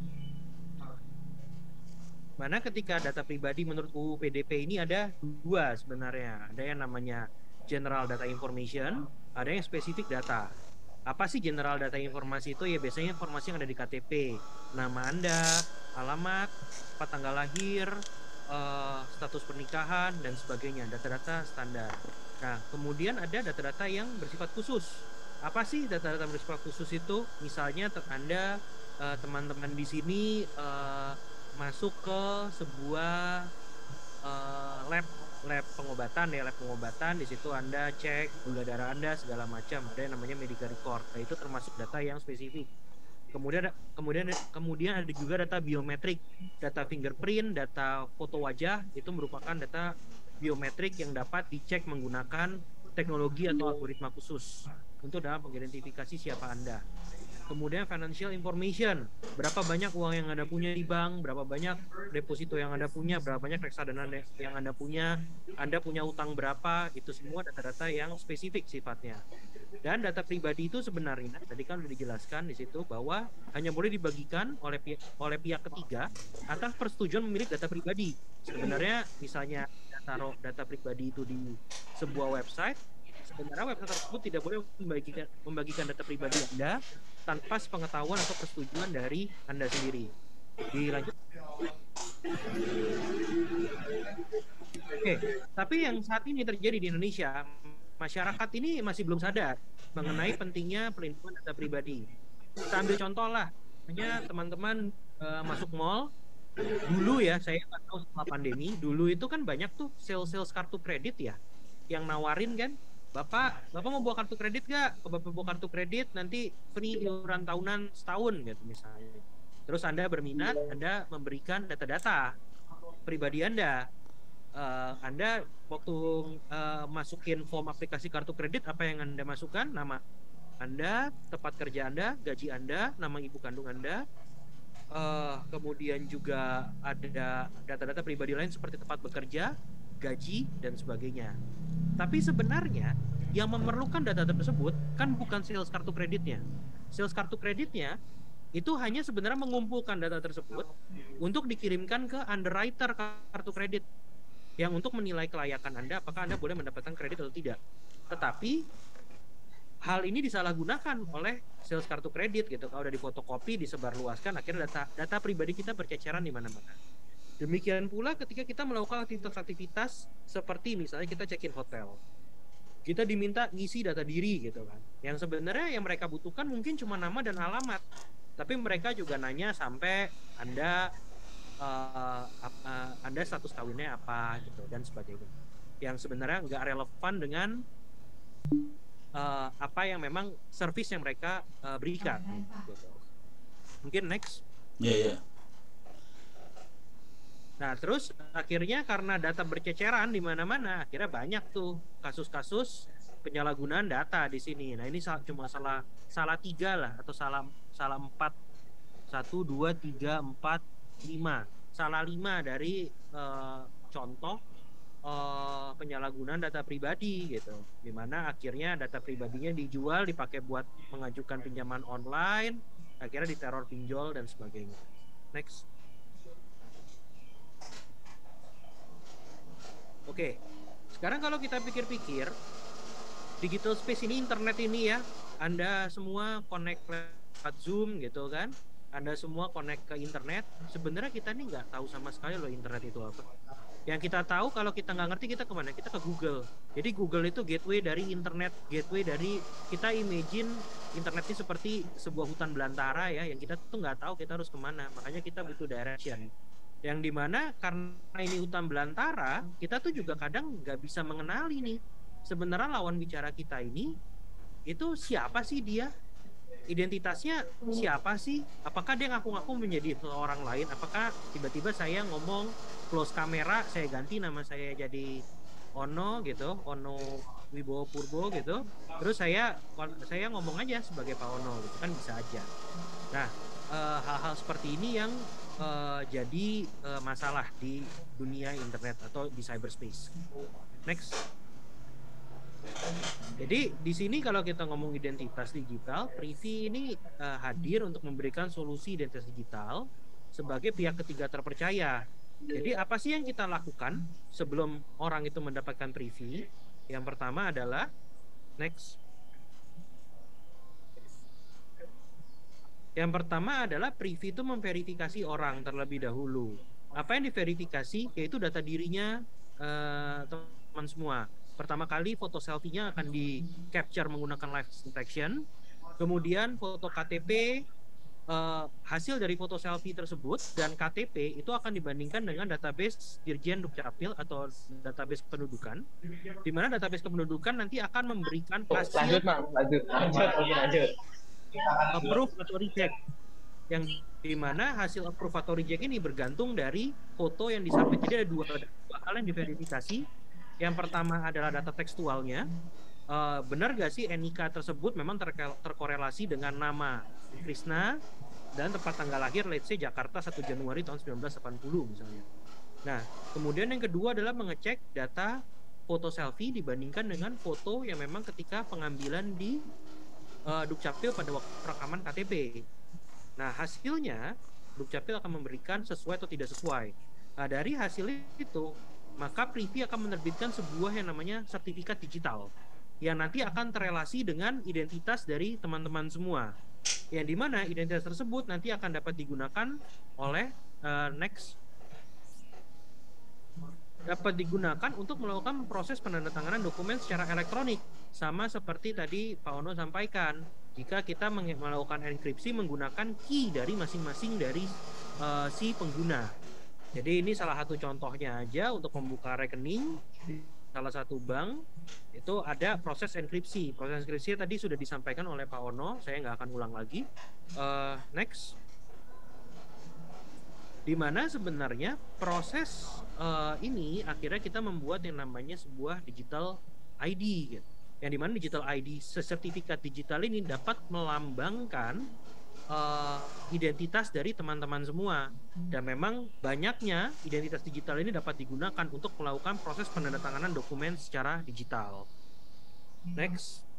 Speaker 4: Mana ketika data pribadi menurut U U P D P ini ada dua sebenarnya. Ada yang namanya General Data Information, ada yang spesifik data. Apa sih general data informasi itu? Ya biasanya informasi yang ada di K T P, nama Anda, alamat, tempat tanggal lahir, uh, status pernikahan dan sebagainya, data-data standar. Nah, kemudian ada data-data yang bersifat khusus. Apa sih data-data bersifat khusus itu? Misalnya Anda uh, teman-teman di sini uh, masuk ke sebuah uh, lab lab pengobatan ya, lab pengobatan. Di situ Anda cek gula darah Anda segala macam, ada yang namanya medical record. Nah, itu termasuk data yang spesifik. Kemudian kemudian kemudian ada juga data biometrik, data fingerprint, data foto wajah, itu merupakan data biometrik yang dapat dicek menggunakan teknologi atau algoritma khusus untuk dalam mengidentifikasi siapa Anda. Kemudian financial information, berapa banyak uang yang Anda punya di bank, berapa banyak deposito yang Anda punya, berapa banyak reksadana yang Anda punya, Anda punya utang berapa, itu semua data-data yang spesifik sifatnya. Dan data pribadi itu sebenarnya tadi kan sudah dijelaskan di situ bahwa hanya boleh dibagikan oleh pihak, oleh pihak ketiga atas persetujuan pemilik data pribadi. Sebenarnya misalnya taruh data pribadi itu di sebuah website, sebenarnya website tersebut tidak boleh membagikan, membagikan data pribadi Anda tanpa sepengetahuan atau persetujuan dari Anda sendiri. Dilanjut. Oke, tapi yang saat ini terjadi di Indonesia, masyarakat ini masih belum sadar mengenai pentingnya perlindungan data pribadi. Kita ambil contoh lah, hanya teman-teman uh, masuk mall, dulu ya, saya nggak tahu setelah pandemi, dulu itu kan banyak tuh sales-sales kartu kredit ya, yang nawarin kan, Bapak, Bapak mau bawa kartu kredit gak? Kalau Bapak bawa kartu kredit nanti free iuran tahunan setahun gitu misalnya. Terus Anda berminat, Anda memberikan data-data pribadi Anda. Uh, Anda waktu uh, masukin form aplikasi kartu kredit, apa yang Anda masukkan? Nama Anda, tempat kerja Anda, gaji Anda, nama ibu kandung Anda. Uh, kemudian juga ada data-data pribadi lain seperti tempat bekerja, gaji dan sebagainya. Tapi sebenarnya yang memerlukan data tersebut kan bukan sales kartu kreditnya. Sales kartu kreditnya itu hanya sebenarnya mengumpulkan data tersebut untuk dikirimkan ke underwriter kartu kredit yang untuk menilai kelayakan Anda apakah Anda boleh mendapatkan kredit atau tidak. Tetapi hal ini disalahgunakan oleh sales kartu kredit gitu. Kalau udah difotokopi, disebarluaskan, akhirnya data data pribadi kita berceceran di mana-mana. Demikian pula ketika kita melakukan aktivitas-aktivitas seperti misalnya kita check-in hotel. Kita diminta ngisi data diri gitu kan. Yang sebenarnya yang mereka butuhkan mungkin cuma nama dan alamat. Tapi mereka juga nanya sampai Anda uh, uh, Anda status kawinnya apa gitu dan sebagainya. Yang sebenarnya nggak relevan dengan uh, apa yang memang service yang mereka uh, berikan. Gitu. Mungkin next.
Speaker 3: Iya, yeah, iya. Yeah.
Speaker 4: Nah, terus akhirnya karena data berceceran di mana-mana, akhirnya banyak tuh kasus-kasus penyalahgunaan data di sini. Nah, ini cuma salah salah tiga lah atau salah salah empat, satu, dua, tiga, empat, lima, salah lima dari uh, contoh uh, penyalahgunaan data pribadi gitu. Dimana akhirnya data pribadinya dijual, dipakai buat mengajukan pinjaman online, akhirnya diteror pinjol dan sebagainya. Next. Oke, sekarang kalau kita pikir-pikir, digital space ini, internet ini ya, Anda semua connect lewat Zoom gitu kan, Anda semua connect ke internet, sebenarnya kita nih nggak tahu sama sekali loh internet itu apa. Yang kita tahu kalau kita nggak ngerti kita kemana? Kita ke Google. Jadi Google itu gateway dari internet, gateway dari, kita imagine internet ini seperti sebuah hutan belantara ya, yang kita tuh nggak tahu kita harus kemana, makanya kita butuh direction. Yang dimana karena ini hutan belantara, kita tuh juga kadang nggak bisa mengenali nih sebenarnya lawan bicara kita ini itu siapa sih dia, identitasnya siapa sih, apakah dia ngaku-ngaku menjadi orang lain, apakah tiba-tiba saya ngomong close kamera, saya ganti nama saya jadi Ono gitu, Ono Wibowo Purbo gitu, terus saya saya ngomong aja sebagai Pak Ono gitu kan, bisa aja. Nah, e, hal-hal seperti ini yang Uh, jadi uh, masalah di dunia internet atau di cyberspace. Next. Jadi di sini kalau kita ngomong identitas digital, Privy ini uh, hadir untuk memberikan solusi identitas digital sebagai pihak ketiga terpercaya. Jadi apa sih yang kita lakukan sebelum orang itu mendapatkan Privy? Yang pertama adalah next. Yang pertama adalah Privy itu memverifikasi orang terlebih dahulu. Apa yang diverifikasi? Yaitu data dirinya uh, teman semua. Pertama kali foto selfie-nya akan di capture menggunakan live detection. Kemudian foto K T P, uh, hasil dari foto selfie tersebut dan K T P itu akan dibandingkan dengan database Dirjen Dukcapil atau database kependudukan. Di mana database kependudukan nanti akan memberikan hasil.
Speaker 5: Lanjut, Mang. Lanjut. Lanjut. Lanjut.
Speaker 4: Approve atau reject, yang dimana hasil approve atau reject ini bergantung dari foto yang disubmit. Jadi ada dua, dua hal yang diverifikasi. Yang pertama adalah data tekstualnya, uh, benar gak sih N I K tersebut memang ter- terkorelasi dengan nama Krisna dan tempat tanggal lahir, let's say Jakarta satu Januari tahun seribu sembilan ratus delapan puluh misalnya. Nah, kemudian yang kedua adalah mengecek data foto selfie dibandingkan dengan foto yang memang ketika pengambilan di Uh, Dukcapil pada waktu rekaman K T P. Nah, hasilnya Dukcapil akan memberikan sesuai atau tidak sesuai. Nah, dari hasil itu, maka Privy akan menerbitkan sebuah yang namanya sertifikat digital yang nanti akan terrelasi dengan identitas dari teman-teman semua. Yang dimana identitas tersebut nanti akan dapat digunakan oleh uh, next dapat digunakan untuk melakukan proses penandatanganan dokumen secara elektronik, sama seperti tadi Pak Ono sampaikan, jika kita melakukan enkripsi menggunakan key dari masing-masing dari uh, si pengguna. Jadi ini salah satu contohnya aja untuk membuka rekening di salah satu bank, itu ada proses enkripsi. Proses enkripsi tadi sudah disampaikan oleh Pak Ono, saya nggak akan ulang lagi. Uh, next. Di mana sebenarnya proses uh, ini akhirnya kita membuat yang namanya sebuah digital I D gitu. Yang dimana digital I D, sertifikat digital ini dapat melambangkan uh, identitas dari teman-teman semua. Dan memang banyaknya identitas digital ini dapat digunakan untuk melakukan proses penandatanganan dokumen secara digital. Next.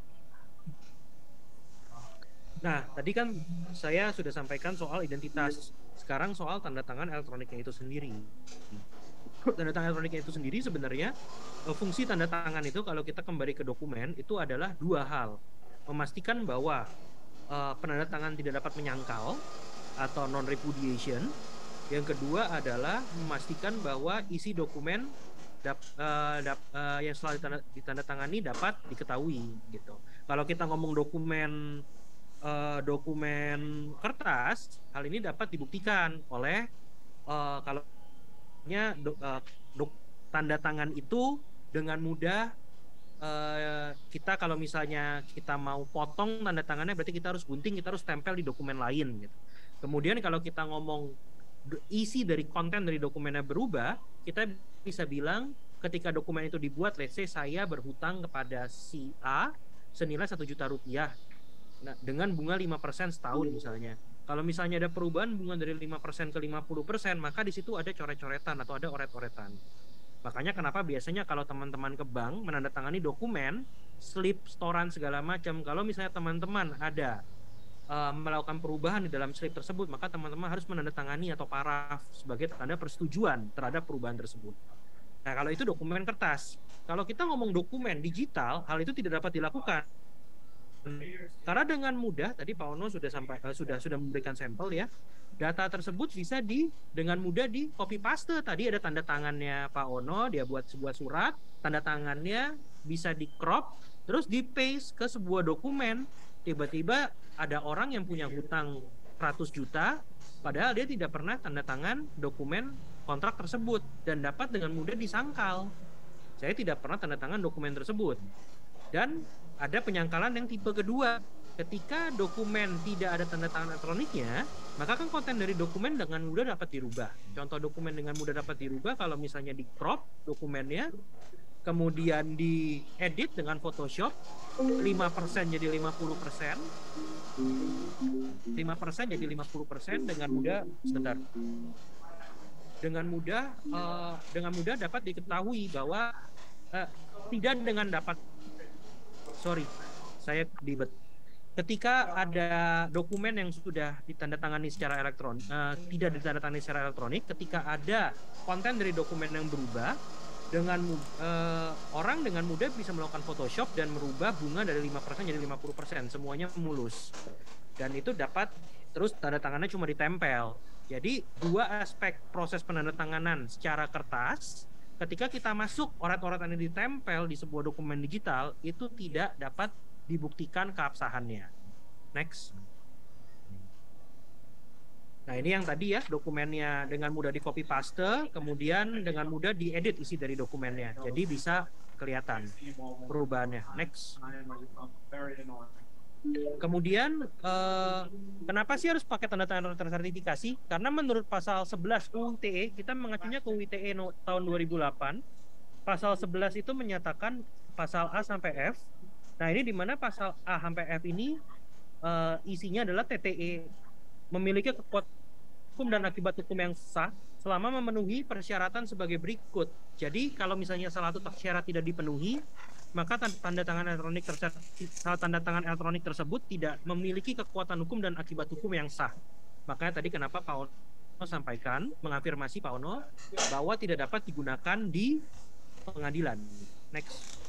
Speaker 4: Nah, tadi kan saya sudah sampaikan soal identitas. Sekarang soal tanda tangan elektroniknya itu sendiri. Tanda tangan elektroniknya itu sendiri sebenarnya fungsi tanda tangan itu kalau kita kembali ke dokumen itu adalah dua hal. Memastikan bahwa uh, penanda tangan tidak dapat menyangkal atau non repudiation. Yang kedua adalah memastikan bahwa isi dokumen dap, uh, dap, uh, yang setelah ditanda, ditandatangani dapat diketahui gitu. Kalau kita ngomong dokumen Uh, dokumen kertas, hal ini dapat dibuktikan oleh uh, kalau nya do, uh, do, tanda tangan itu dengan mudah uh, kita kalau misalnya kita mau potong tanda tangannya berarti kita harus gunting, kita harus tempel di dokumen lain gitu. Kemudian kalau kita ngomong isi dari konten dari dokumennya berubah, kita bisa bilang ketika dokumen itu dibuat, let's say saya berhutang kepada si A senilai satu juta rupiah. Nah, dengan bunga lima persen setahun misalnya. Kalau misalnya ada perubahan bunga dari lima persen ke lima puluh persen, maka di situ ada coret-coretan atau ada oret-oretan. Makanya kenapa biasanya kalau teman-teman ke bank menandatangani dokumen, slip, setoran segala macam, kalau misalnya teman-teman ada uh, melakukan perubahan di dalam slip tersebut, maka teman-teman harus menandatangani atau paraf sebagai tanda persetujuan terhadap perubahan tersebut. Nah, kalau itu dokumen kertas. Kalau kita ngomong dokumen digital, hal itu tidak dapat dilakukan. Karena dengan mudah, tadi Pak Ono sudah sampai uh, sudah sudah memberikan sampel ya, data tersebut bisa di dengan mudah di copy paste. Tadi ada tanda tangannya Pak Ono, dia buat sebuah surat, tanda tangannya bisa di crop, terus di paste ke sebuah dokumen. Tiba-tiba ada orang yang punya hutang seratus juta, padahal dia tidak pernah tanda tangan dokumen kontrak tersebut dan dapat dengan mudah disangkal. Saya tidak pernah tanda tangan dokumen tersebut. Dan ada penyangkalan yang tipe kedua. Ketika dokumen tidak ada tanda tangan elektroniknya, maka kan konten dari dokumen dengan mudah dapat dirubah. Contoh dokumen dengan mudah dapat dirubah kalau misalnya di crop dokumennya, kemudian diedit dengan Photoshop, lima persen jadi lima puluh persen, lima persen jadi lima puluh persen dengan mudah, sebentar. Dengan mudah uh, dengan mudah dapat diketahui bahwa uh, tidak dengan dapat sorry, saya dibet. Ketika ada dokumen yang sudah ditandatangani secara elektronik, uh, tidak ditandatangani secara elektronik, ketika ada konten dari dokumen yang berubah, dengan uh, orang dengan mudah bisa melakukan Photoshop dan merubah bunga dari lima persen jadi lima puluh persen, semuanya mulus. Dan itu dapat terus tanda tangannya cuma ditempel. Jadi dua aspek proses penandatanganan secara kertas. Ketika kita masuk oret-oretan yang ditempel di sebuah dokumen digital, itu tidak dapat dibuktikan keabsahannya. Next. Nah, ini yang tadi ya, dokumennya dengan mudah di copy paste, kemudian dengan mudah diedit isi dari dokumennya. Jadi bisa kelihatan perubahannya. Next. Kemudian eh, kenapa sih harus pakai tanda tangan tersertifikasi? Karena menurut pasal sebelas U U I T E, kita mengacunya ke U U I T E no, tahun dua ribu delapan. Pasal sebelas itu menyatakan pasal A sampai F. Nah, ini di mana pasal A sampai F ini eh, isinya adalah T T E memiliki kekuatan hukum dan akibat hukum yang sah selama memenuhi persyaratan sebagai berikut. Jadi kalau misalnya salah satu syarat tidak dipenuhi, maka tanda tangan elektronik tersebut tanda tangan elektronik tersebut tidak memiliki kekuatan hukum dan akibat hukum yang sah. Makanya tadi kenapa Pak Ono sampaikan mengafirmasi Pak Ono bahwa tidak dapat digunakan di pengadilan. Next.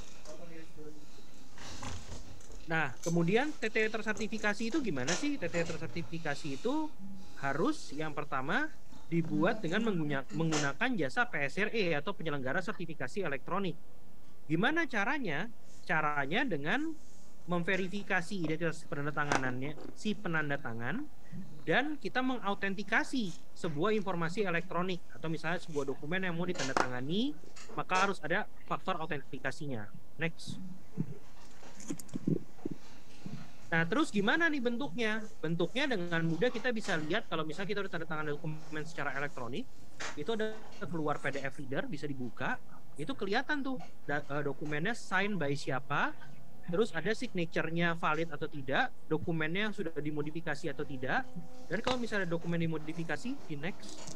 Speaker 4: Nah, kemudian T T E tersertifikasi itu gimana sih? T T E tersertifikasi itu harus yang pertama dibuat dengan menggunakan jasa P S R E atau penyelenggara sertifikasi elektronik. Gimana caranya? Caranya dengan memverifikasi identitas penandatanganannya si penanda tangan dan kita mengautentikasi sebuah informasi elektronik atau misalnya sebuah dokumen yang mau ditandatangani, maka harus ada faktor autentikasinya. Next. Nah, terus gimana nih bentuknya? Bentuknya dengan mudah kita bisa lihat kalau misalnya kita udah tanda tangan dokumen secara elektronik, itu ada keluar P D F reader bisa dibuka. Itu kelihatan tuh dokumennya sign by siapa, terus ada signature-nya valid atau tidak, dokumennya sudah dimodifikasi atau tidak, dan kalau misalnya dokumen dimodifikasi, di next.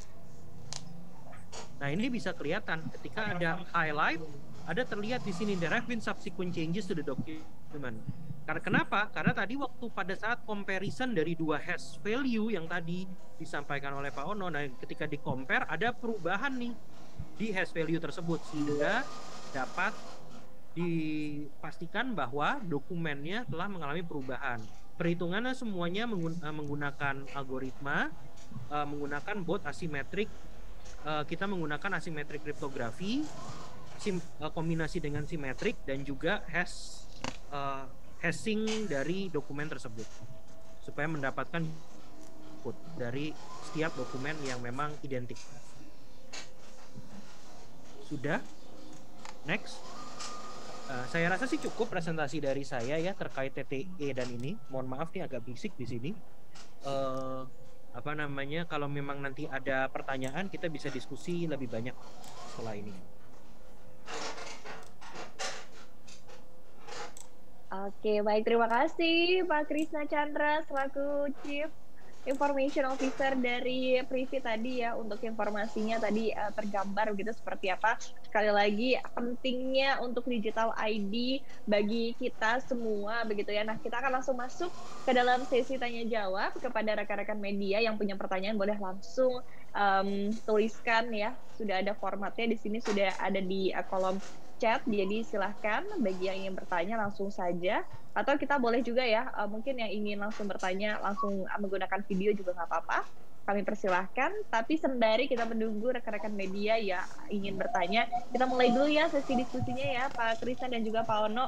Speaker 4: Nah ini bisa kelihatan ketika ada highlight, ada terlihat di sini there have been subsequent changes to the document. Karena kenapa? Karena tadi waktu pada saat comparison dari dua hash value yang tadi disampaikan oleh Pak Ono, nah ketika di compare ada perubahan nih di hash value tersebut sehingga dapat dipastikan bahwa dokumennya telah mengalami perubahan. Perhitungannya semuanya menggunakan algoritma, uh, menggunakan both asymmetric, uh, kita menggunakan asymmetric cryptography, sim, uh, kombinasi dengan simetrik dan juga hash uh, hashing dari dokumen tersebut supaya mendapatkan input dari setiap dokumen yang memang identik. Sudah? Next. Uh, saya rasa sih cukup presentasi dari saya ya terkait T T E dan ini. Mohon maaf nih agak berisik di sini. Uh, apa namanya? Kalau memang nanti ada pertanyaan kita bisa diskusi lebih banyak setelah ini.
Speaker 2: Oke, baik, terima kasih Pak Krisna Chandra selaku Chief Information Officer dari Privy tadi ya, untuk informasinya tadi uh, tergambar begitu seperti apa. Sekali lagi pentingnya untuk digital I D bagi kita semua begitu ya. Nah, kita akan langsung masuk ke dalam sesi tanya jawab. Kepada rekan-rekan media yang punya pertanyaan boleh langsung um, tuliskan ya. Sudah ada formatnya di sini, sudah ada di uh, kolom chat, jadi silahkan bagi yang ingin bertanya langsung saja, atau kita boleh juga ya, uh, mungkin yang ingin langsung bertanya langsung uh, menggunakan video juga nggak apa-apa, kami persilahkan. Tapi sembari kita menunggu rekan-rekan media ya ingin bertanya, kita mulai dulu ya sesi diskusinya ya Pak Krisna dan juga Pak Ono.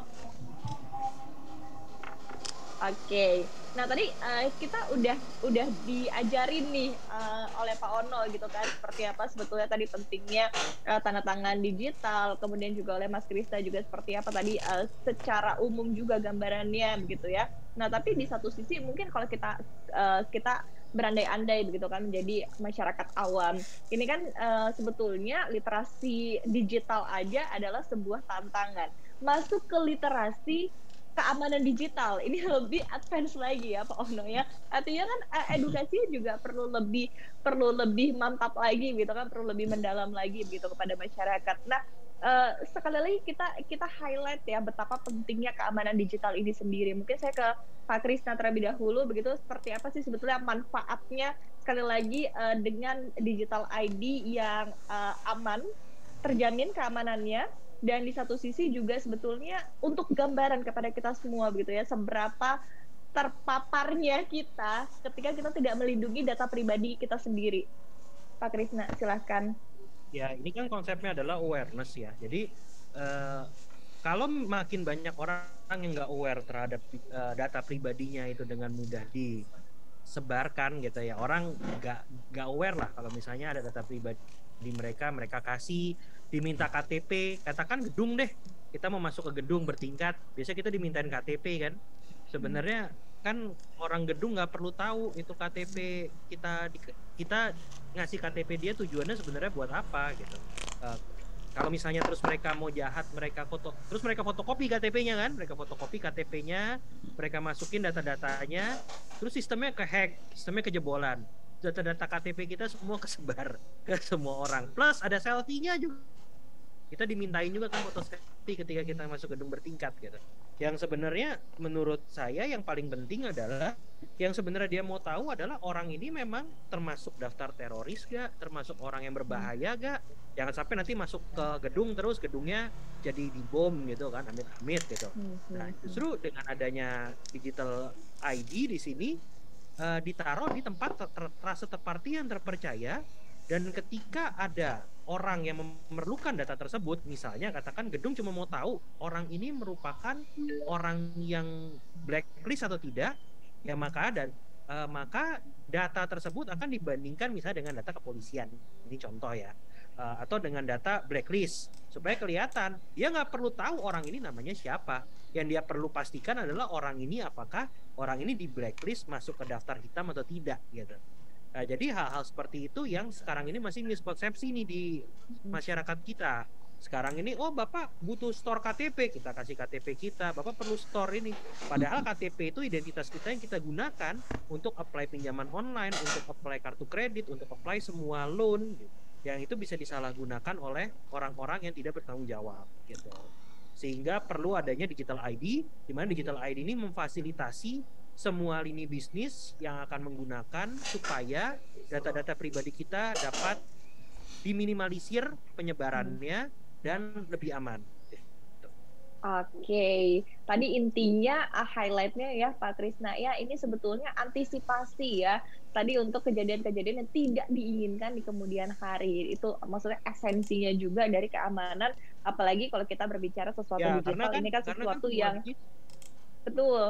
Speaker 2: Oke, okay. Nah tadi uh, kita udah udah diajarin nih uh, oleh Pak Ono gitu kan, seperti apa sebetulnya tadi pentingnya uh, tanda tangan digital, kemudian juga oleh Mas Krisna juga seperti apa tadi uh, secara umum juga gambarannya begitu ya. Nah tapi di satu sisi mungkin kalau kita uh, kita berandai-andai begitu kan menjadi masyarakat awam, ini kan uh, sebetulnya literasi digital aja adalah sebuah tantangan. Masuk ke literasi keamanan digital ini lebih advance lagi ya Pak Ono ya. Artinya kan edukasinya juga perlu lebih perlu lebih mantap lagi gitu kan, perlu lebih mendalam lagi gitu kepada masyarakat. Nah, uh, sekali lagi kita kita highlight ya betapa pentingnya keamanan digital ini sendiri. Mungkin saya ke Pak Krisna terlebih dahulu begitu, seperti apa sih sebetulnya manfaatnya sekali lagi uh, dengan digital I D yang uh, aman, terjamin keamanannya. Dan di satu sisi juga sebetulnya untuk gambaran kepada kita semua begitu ya, seberapa terpaparnya kita ketika kita tidak melindungi data pribadi kita sendiri. Pak Krisna, silahkan.
Speaker 4: Ya, ini kan konsepnya adalah awareness ya. Jadi uh, kalau makin banyak orang yang nggak aware terhadap uh, data pribadinya itu dengan mudah disebarkan gitu ya. Orang nggak nggak aware lah kalau misalnya ada data pribadi di mereka, mereka kasih, diminta K T P, katakan gedung deh, kita mau masuk ke gedung bertingkat, biasanya kita dimintain K T P kan. Sebenarnya kan orang gedung nggak perlu tahu itu K T P kita, kita ngasih K T P dia tujuannya sebenarnya buat apa gitu. Uh, kalau misalnya terus mereka mau jahat, mereka foto, terus mereka fotokopi K T P-nya kan, mereka fotokopi K T P-nya, mereka masukin data-datanya, terus sistemnya kehack, sistemnya kejebolan. Data-data K T P kita semua kesebar ke semua orang. Plus ada selfie-nya juga. Kita dimintain juga kan foto selfie ketika kita masuk gedung bertingkat gitu. Yang sebenarnya menurut saya yang paling penting adalah yang sebenarnya dia mau tahu adalah orang ini memang termasuk daftar teroris gak, termasuk orang yang berbahaya gak. Jangan sampai nanti masuk ke gedung terus gedungnya jadi dibom gitu kan, amit-amit gitu. Nah, justru dengan adanya digital I D di sini Uh, ditaruh di tempat ter- ter- trusted party yang terpercaya, dan ketika ada orang yang memerlukan data tersebut, misalnya katakan gedung cuma mau tahu orang ini merupakan orang yang blacklist atau tidak, ya maka dan uh, maka data tersebut akan dibandingkan misalnya dengan data kepolisian, ini contoh ya, uh, atau dengan data blacklist supaya kelihatan. Dia nggak perlu tahu orang ini namanya siapa, yang dia perlu pastikan adalah orang ini apakah orang ini di blacklist, masuk ke daftar hitam atau tidak gitu. Nah, jadi hal-hal seperti itu yang sekarang ini masih miskonsepsi nih di masyarakat kita. Sekarang ini, oh Bapak butuh store K T P, kita kasih K T P kita. Bapak perlu store ini. Padahal K T P itu identitas kita yang kita gunakan untuk apply pinjaman online, untuk apply kartu kredit, untuk apply semua loan. Yang itu bisa disalahgunakan oleh orang-orang yang tidak bertanggung jawab. Gitu. Sehingga perlu adanya digital I D, di mana digital I D ini memfasilitasi semua lini bisnis yang akan menggunakan supaya data-data pribadi kita dapat diminimalisir penyebarannya dan lebih aman.
Speaker 2: Oke, tadi intinya uh, highlightnya ya Pak Krisna ya, ini sebetulnya antisipasi ya tadi untuk kejadian-kejadian yang tidak diinginkan di kemudian hari. Itu maksudnya esensinya juga dari keamanan, apalagi kalau kita berbicara sesuatu
Speaker 4: Ya,
Speaker 2: digital,
Speaker 4: karena kan,
Speaker 2: ini kan
Speaker 4: karena
Speaker 2: sesuatu
Speaker 4: kan
Speaker 2: yang
Speaker 4: wajib.
Speaker 2: betul.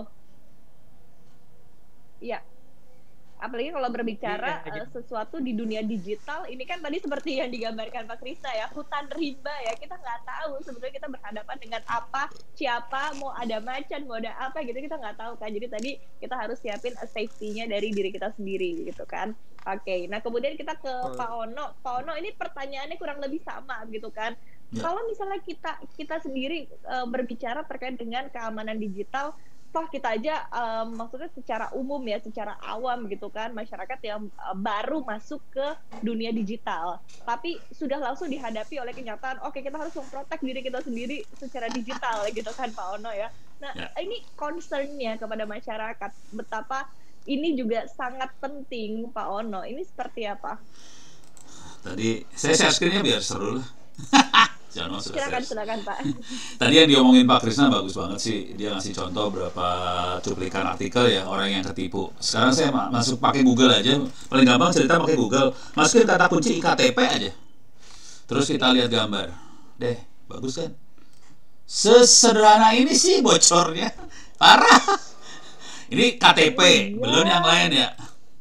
Speaker 2: Ya, apalagi kalau berbicara
Speaker 4: Iya,
Speaker 2: uh, sesuatu di dunia digital, ini kan tadi seperti yang digambarkan Pak Krisna ya, hutan rimba ya, kita nggak tahu sebenarnya kita berhadapan dengan apa, siapa, mau ada macan, mau ada apa gitu, kita nggak tahu kan. Jadi tadi kita harus siapin safety-nya dari diri kita sendiri gitu kan. Oke, nah kemudian kita ke
Speaker 4: Hmm.
Speaker 2: Pak Ono. Pak Ono, ini pertanyaannya kurang lebih sama gitu kan.
Speaker 3: Ya.
Speaker 2: Kalau misalnya kita kita sendiri uh, berbicara terkait dengan keamanan digital, toh kita aja um, maksudnya secara umum ya, secara awam gitu kan, masyarakat yang uh, baru masuk ke dunia digital, tapi sudah langsung dihadapi oleh kenyataan, oke kita harus memprotek diri kita sendiri secara digital gitu kan Pak Ono ya. Nah
Speaker 3: Ya.
Speaker 2: ini concernnya kepada masyarakat, betapa ini juga sangat penting Pak Ono, ini seperti apa?
Speaker 3: Tadi saya share screen-nya biar seru lah. Jangan masuk
Speaker 2: Silakan
Speaker 3: share.
Speaker 2: silakan Pak.
Speaker 3: Tadi yang diomongin Pak Krisna bagus banget sih. Dia ngasih contoh berapa cuplikan artikel ya orang yang ketipu. Sekarang saya ma- masuk pakai Google aja. Paling gampang cerita pakai Google. Masukin kata kunci I K T P aja. Terus kita lihat gambar. Deh, bagus kan? Sesederhana ini sih bocornya. Parah. Ini K T P, belum yang lain ya.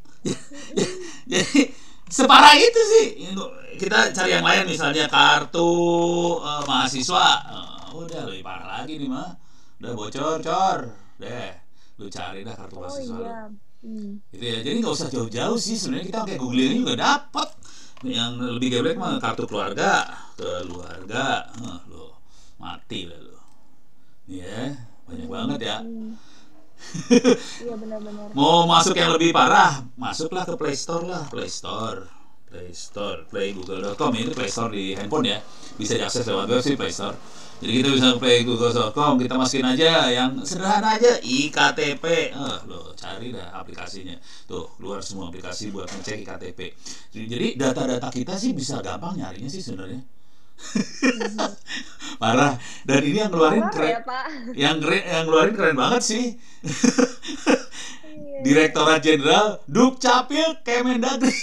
Speaker 3: Jadi separah itu sih. Kita cari yang lain, misalnya kartu uh, mahasiswa, uh, udah lebih parah lagi nih mah, udah bocor cor, deh, lu cari dah kartu
Speaker 2: Oh
Speaker 3: mahasiswa lu.
Speaker 2: iya. Hmm.
Speaker 3: Gitu ya, jadi nggak usah jauh-jauh sih, sebenarnya kita kayak googling juga dapat. Yang lebih geblek mah kartu keluarga, keluarga, huh, lo mati lah lo, ya banyak banget ya.
Speaker 2: Hmm. Iya benar-benar.
Speaker 3: Mau masuk yang lebih parah, masuklah ke Play Store lah, Play Store. Play Store, play google dot com, ini Play Store di handphone ya, bisa diakses lewat web sih Play Store. Jadi kita bisa play google dot com, kita masukin aja yang sederhana aja I K T P, eh lo cari dah aplikasinya, tuh keluar semua aplikasi buat ngecek I K T P. Jadi data-data kita sih bisa gampang nyarinya sih sebenarnya. Parah. Dan ini yang ngeluarin
Speaker 2: Parah
Speaker 3: keren,
Speaker 2: ya, Pak.
Speaker 3: yang keren, yang ngeluarin keren banget sih. Direktorat Jenderal Dukcapil Kemendagri.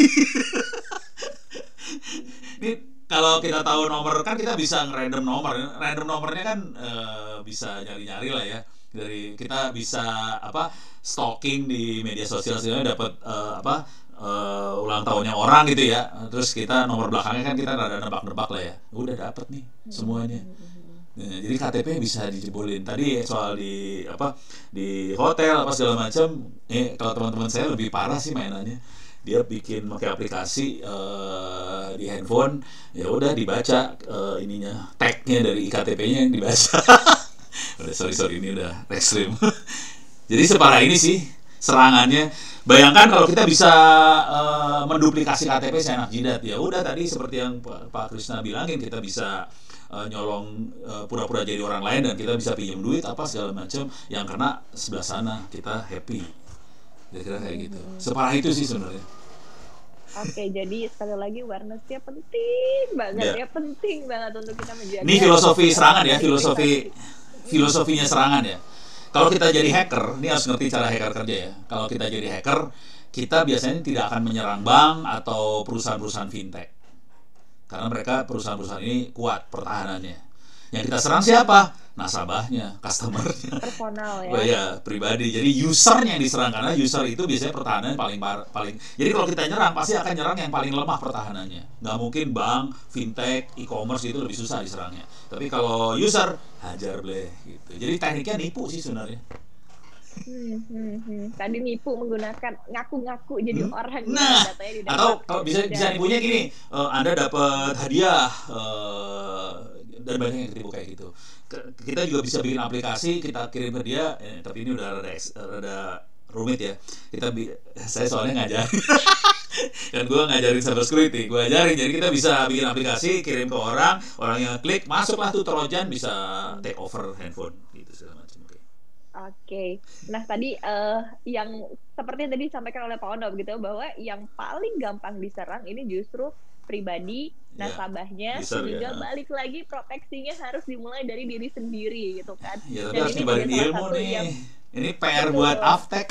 Speaker 3: Ini kalau kita tahu nomor kan kita bisa ngerandom nomor. Random nomornya kan e, bisa nyari-nyari lah ya. Dari kita bisa apa stalking di media sosial sih dapat e, apa e, ulang tahunnya orang gitu ya. Terus kita nomor belakangnya kan kita rada nebak-nebak lah ya. Udah dapet nih semuanya. Nah, jadi K T P bisa dijebolin. Tadi soal di apa di hotel apa segala macam. Eh kalau teman-teman saya lebih parah sih mainannya. Dia bikin pakai aplikasi uh, di handphone, ya udah dibaca uh, ininya tagnya dari I K T P-nya yang dibaca. Udah sorry sorry ini udah ekstrim. Jadi separah ini sih serangannya. Bayangkan kalau kita bisa uh, menduplikasi K T P seenak jidat, ya udah tadi seperti yang Pak, Pak Krisna bilangin, kita bisa uh, nyolong uh, pura-pura jadi orang lain dan kita bisa pinjam duit apa segala macam yang kena sebelah sana, kita happy. Kira-kira kayak gitu. Separah itu sih sebenarnya.
Speaker 2: Oke, jadi sekali lagi awareness-nya penting banget
Speaker 3: Ya.
Speaker 2: ya, penting banget untuk kita menjaga.
Speaker 3: Ini filosofi serangan ya, filosofi filosofinya serangan ya. Kalau kita jadi hacker, ini harus ngerti cara hacker kerja ya. Kalau kita jadi hacker, kita biasanya tidak akan menyerang bank atau perusahaan-perusahaan fintech. Karena mereka perusahaan-perusahaan ini kuat pertahanannya. Yang kita serang siapa? Nasabahnya, customernya.
Speaker 2: Personal ya.
Speaker 3: Oh ya, pribadi. Jadi usernya yang diserang, karena user itu biasanya pertahanan paling paling. Jadi kalau kita nyerang pasti akan nyerang yang paling lemah pertahanannya. Nggak mungkin bank, fintech, e-commerce itu lebih susah diserangnya. Tapi kalau user hajar bleh gitu. Jadi tekniknya nipu sih sebenarnya.
Speaker 2: Hmm, hmm, hmm. Tadi nipu menggunakan ngaku-ngaku jadi
Speaker 3: Hmm?
Speaker 2: orang
Speaker 3: Nah,
Speaker 2: yang datanya didapat.
Speaker 3: atau kalau bisa bisa nipunya gini, uh, Anda dapat hadiah uh, dan banyak yang ketipu kayak gitu. Kita juga bisa bikin aplikasi, kita kirim ke dia, eh, tapi ini udah rada, rada rumit ya. Kita bi- saya soalnya ngajarin kan gue ngajarin cyber security, gue ajarin, jadi kita bisa bikin aplikasi, kirim ke orang, orang yang klik, masuklah tuh trojan, bisa take over handphone gitu segala macam. Oke.
Speaker 2: Oke, nah tadi uh, yang seperti yang tadi disampaikan oleh Pak Ono begitu, bahwa yang paling gampang diserang ini justru pribadi nasabahnya,
Speaker 3: user,
Speaker 2: sehingga
Speaker 3: ya.
Speaker 2: balik lagi proteksinya harus dimulai dari diri sendiri gitu kan.
Speaker 3: Ya, tapi
Speaker 2: Dan
Speaker 3: harus
Speaker 2: ini
Speaker 3: nyebarin
Speaker 2: juga salah
Speaker 3: ilmu
Speaker 2: satu
Speaker 3: nih.
Speaker 2: yang
Speaker 3: Ini P R
Speaker 2: Betul.
Speaker 3: buat Aftek.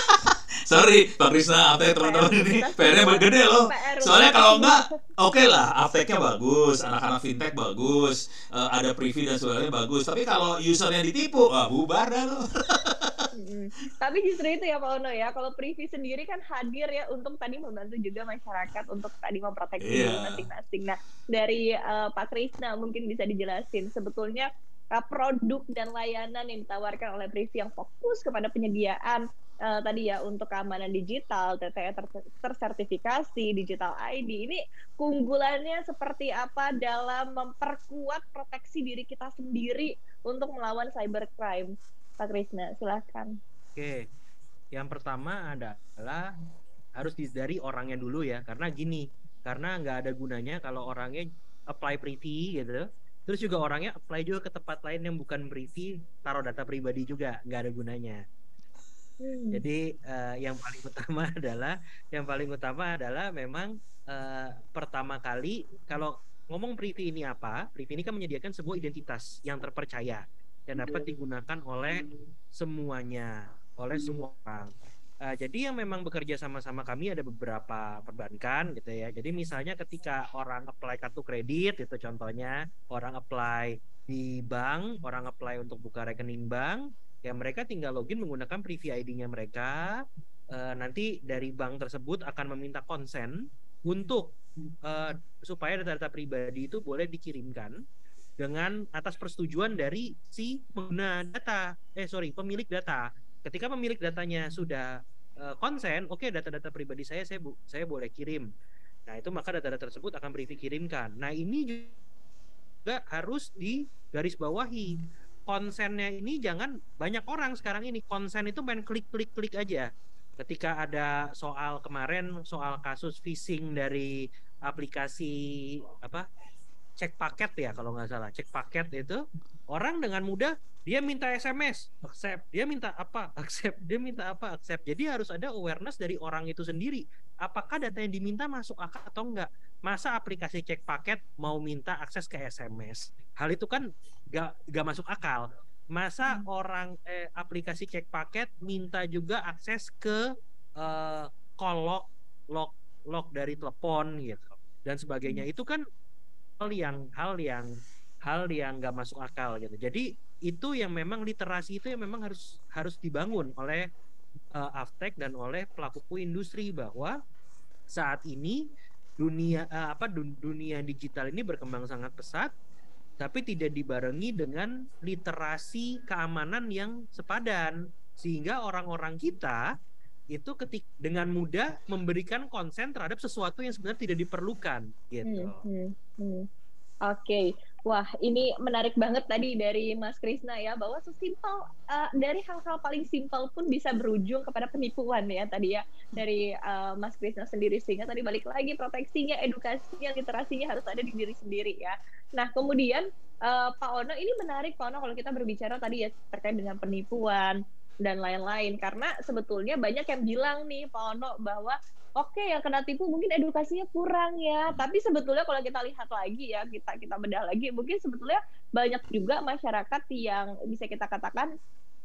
Speaker 3: Sorry, Pak Krisna, Aftek teman-teman ini
Speaker 2: kita
Speaker 3: P R-nya
Speaker 2: semua
Speaker 3: gede loh.
Speaker 2: P R
Speaker 3: Soalnya kalau
Speaker 2: semua.
Speaker 3: enggak, oke lah, Afteknya bagus, anak-anak fintech bagus, eh, ada privy dan sebagainya bagus. Tapi kalau usernya ditipu, ah bubar dah loh.
Speaker 2: Mm-mm. Tapi justru itu ya Pak Ono ya, kalau Privy sendiri kan hadir ya untuk tadi membantu juga masyarakat untuk tadi memproteksi
Speaker 3: Iya.
Speaker 2: diri masing-masing. Nah dari uh, Pak Krisna mungkin bisa dijelasin sebetulnya uh, produk dan layanan yang ditawarkan oleh Privy yang fokus kepada penyediaan uh, tadi ya untuk keamanan digital, T T E ter- tersertifikasi, digital I D, ini keunggulannya seperti apa dalam memperkuat proteksi diri kita sendiri untuk melawan cybercrime? Pak Krisna, silakan.
Speaker 4: Oke, yang pertama adalah harus di- dari orangnya dulu ya, karena gini, karena nggak ada gunanya kalau orangnya apply privy gitu, terus juga orangnya apply juga ke tempat lain yang bukan privy, taruh data pribadi juga, nggak ada gunanya.
Speaker 2: Hmm.
Speaker 4: Jadi eh, yang paling utama adalah, yang paling utama adalah memang eh, pertama kali kalau ngomong privy ini apa, privy ini kan menyediakan sebuah identitas yang terpercaya yang dapat digunakan oleh semuanya, oleh semua orang. Uh, jadi yang memang bekerja sama-sama kami ada beberapa perbankan gitu ya. Jadi misalnya ketika orang apply kartu kredit itu contohnya, orang apply di bank, orang apply untuk buka rekening bank, ya mereka tinggal login menggunakan Privy I D-nya mereka. Uh, nanti dari bank tersebut akan meminta konsen untuk uh, supaya data-data pribadi itu boleh dikirimkan dengan atas persetujuan dari si pengguna data, eh sorry pemilik data. Ketika pemilik datanya sudah uh, konsen, oke okay, data-data pribadi saya saya bu, saya boleh kirim. Nah itu maka data-data tersebut akan Privy kirimkan. Nah ini juga harus digarisbawahi. Konsennya ini jangan banyak orang sekarang ini konsen itu main klik-klik-klik aja. Ketika ada soal kemarin soal kasus phishing dari aplikasi apa? Cek paket ya kalau nggak salah, cek paket itu orang dengan mudah dia minta S M S, accept, dia minta apa, accept, dia minta apa, accept. Jadi harus ada awareness dari orang itu sendiri. Apakah data yang diminta masuk akal atau enggak? Masa aplikasi cek paket mau minta akses ke S M S? Hal itu kan nggak nggak masuk akal. Masa hmm. orang eh, aplikasi cek paket minta juga akses ke eh, call log, log, log dari telepon gitu dan sebagainya. Itu kan hal yang hal yang hal yang nggak masuk akal gitu. Jadi itu yang memang literasi itu yang memang harus harus dibangun oleh uh, Aftek dan oleh pelaku industri bahwa saat ini dunia uh, apa dunia digital ini berkembang sangat pesat, tapi tidak dibarengi dengan literasi keamanan yang sepadan sehingga orang-orang kita itu ketik dengan mudah memberikan konsen terhadap sesuatu yang sebenarnya tidak diperlukan gitu.
Speaker 2: Hmm, hmm, hmm. Oke, okay. Wah ini menarik banget tadi dari Mas Krisna ya, bahwa sesimpel uh, dari hal-hal paling simpel pun bisa berujung kepada penipuan ya tadi ya dari uh, Mas Krisna sendiri, sehingga tadi balik lagi proteksinya, edukasinya, literasinya harus ada di diri sendiri ya. Nah kemudian uh, Pak Ono ini menarik Pak Ono kalau kita berbicara tadi ya terkait dengan penipuan dan lain-lain, karena sebetulnya banyak yang bilang nih Pak Ono bahwa oke yang kena tipu mungkin edukasinya kurang ya, tapi sebetulnya kalau kita lihat lagi ya, kita kita bedah lagi, mungkin sebetulnya banyak juga masyarakat yang bisa kita katakan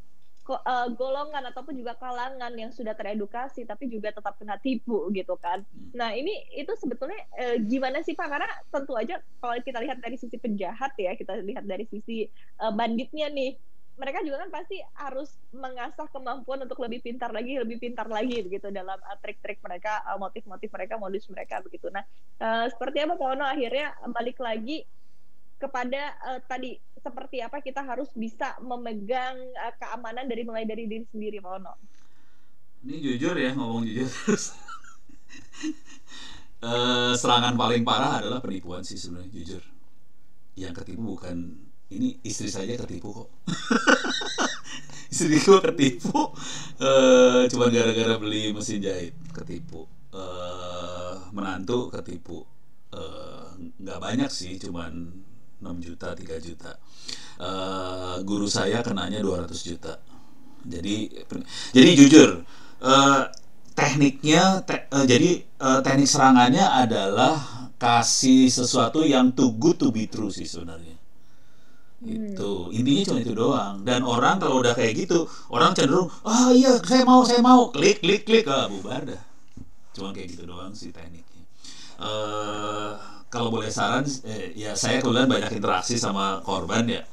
Speaker 2: uh, golongan ataupun juga kalangan yang sudah teredukasi tapi juga tetap kena tipu gitu kan. Nah ini itu sebetulnya uh, gimana sih Pak? Karena tentu aja kalau kita lihat dari sisi penjahat ya, kita lihat dari sisi uh, banditnya nih, mereka juga kan pasti harus mengasah kemampuan untuk lebih pintar lagi, lebih pintar lagi begitu dalam uh, trik-trik mereka, uh, motif-motif mereka, modus mereka begitu. Nah, uh, seperti apa Pak Ono akhirnya balik lagi kepada uh, tadi seperti apa kita harus bisa memegang uh, keamanan dari mulai dari diri sendiri Pak Ono.
Speaker 3: Ini jujur ya, ngomong jujur terus. uh, serangan paling parah adalah penipuan sih sebenarnya, jujur. yang ketipu bukan ini istri saya ketipu kok. Istri gue ketipu uh, cuma gara-gara beli mesin jahit ketipu. Uh, menantu ketipu uh, nggak banyak sih, cuman enam juta, tiga juta. Uh, guru saya kenanya dua ratus juta. Jadi jadi jujur uh, tekniknya te, uh, jadi uh, teknik serangannya adalah kasih sesuatu yang too good to be true sih sebenarnya. Itu intinya cuma itu doang. Dan orang kalau udah kayak gitu, orang cenderung ah oh, iya saya mau saya mau klik klik klik ah bubar dah. Cuma kayak gitu doang sih tekniknya. Uh, kalau boleh saran eh, ya saya kebetulan banyak interaksi sama korban ya.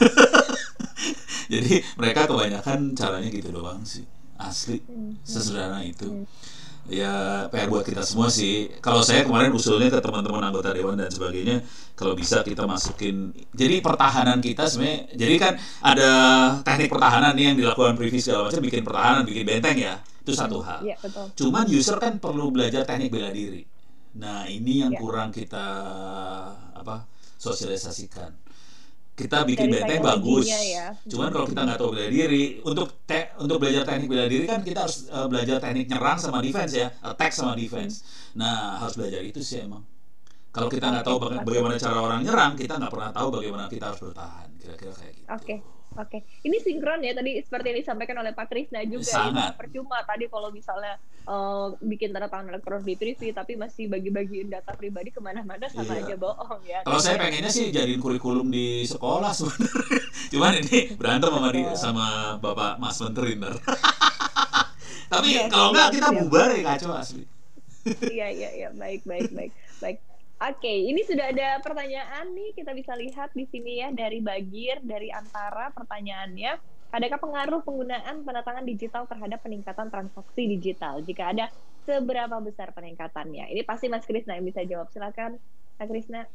Speaker 3: Jadi mereka kebanyakan caranya gitu doang sih, asli sesederhana itu. Ya P R buat kita semua sih. Kalau saya kemarin usulnya ke teman-teman anggota dewan dan sebagainya, kalau bisa kita masukin. Jadi pertahanan kita sebenarnya, jadi kan ada teknik pertahanan nih yang dilakukan Privy segala macam, bikin pertahanan, bikin benteng ya, itu satu hal.
Speaker 2: Ya, betul.
Speaker 3: Cuman user kan perlu belajar teknik bela diri. Nah ini yang
Speaker 2: ya. kurang
Speaker 3: kita apa sosialisasikan. Kita bikin dari benteng bagus, ya. Cuman kalau kita nggak tahu bela diri, untuk te untuk belajar teknik bela diri kan kita harus uh, belajar teknik nyerang sama defense ya, attack sama defense. Hmm. Nah harus belajar itu sih emang. Kalau kita nggak tahu baga bagaimana cara orang nyerang, kita nggak pernah tahu bagaimana kita harus bertahan. Kira-kira kayak gitu.
Speaker 2: Oke. Okay. Oke, okay. Ini sinkron ya tadi seperti yang disampaikan oleh Pak Krisna juga.
Speaker 3: Sangat.
Speaker 2: Ya, percuma tadi kalau misalnya uh, bikin tanda tangan elektronik di Privy tapi masih bagi-bagiin data pribadi kemana-mana sama iya. aja bohong ya.
Speaker 3: Kalau saya pengennya sih jadiin kurikulum di sekolah sebenarnya. Cuman ini berantem sama di, sama Bapak Mas Menteri ntar. Tapi ya, kalau enggak kita bubar ya kacau asli.
Speaker 2: Iya iya iya baik baik baik baik. Oke, okay, ini sudah ada pertanyaan nih, kita bisa lihat di sini ya dari Bagir, dari Antara pertanyaannya. Adakah pengaruh penggunaan tanda tangan digital terhadap peningkatan transaksi digital? Jika ada, seberapa besar peningkatannya? Ini pasti Mas Krisna yang bisa jawab. Silakan, Mas Krisna.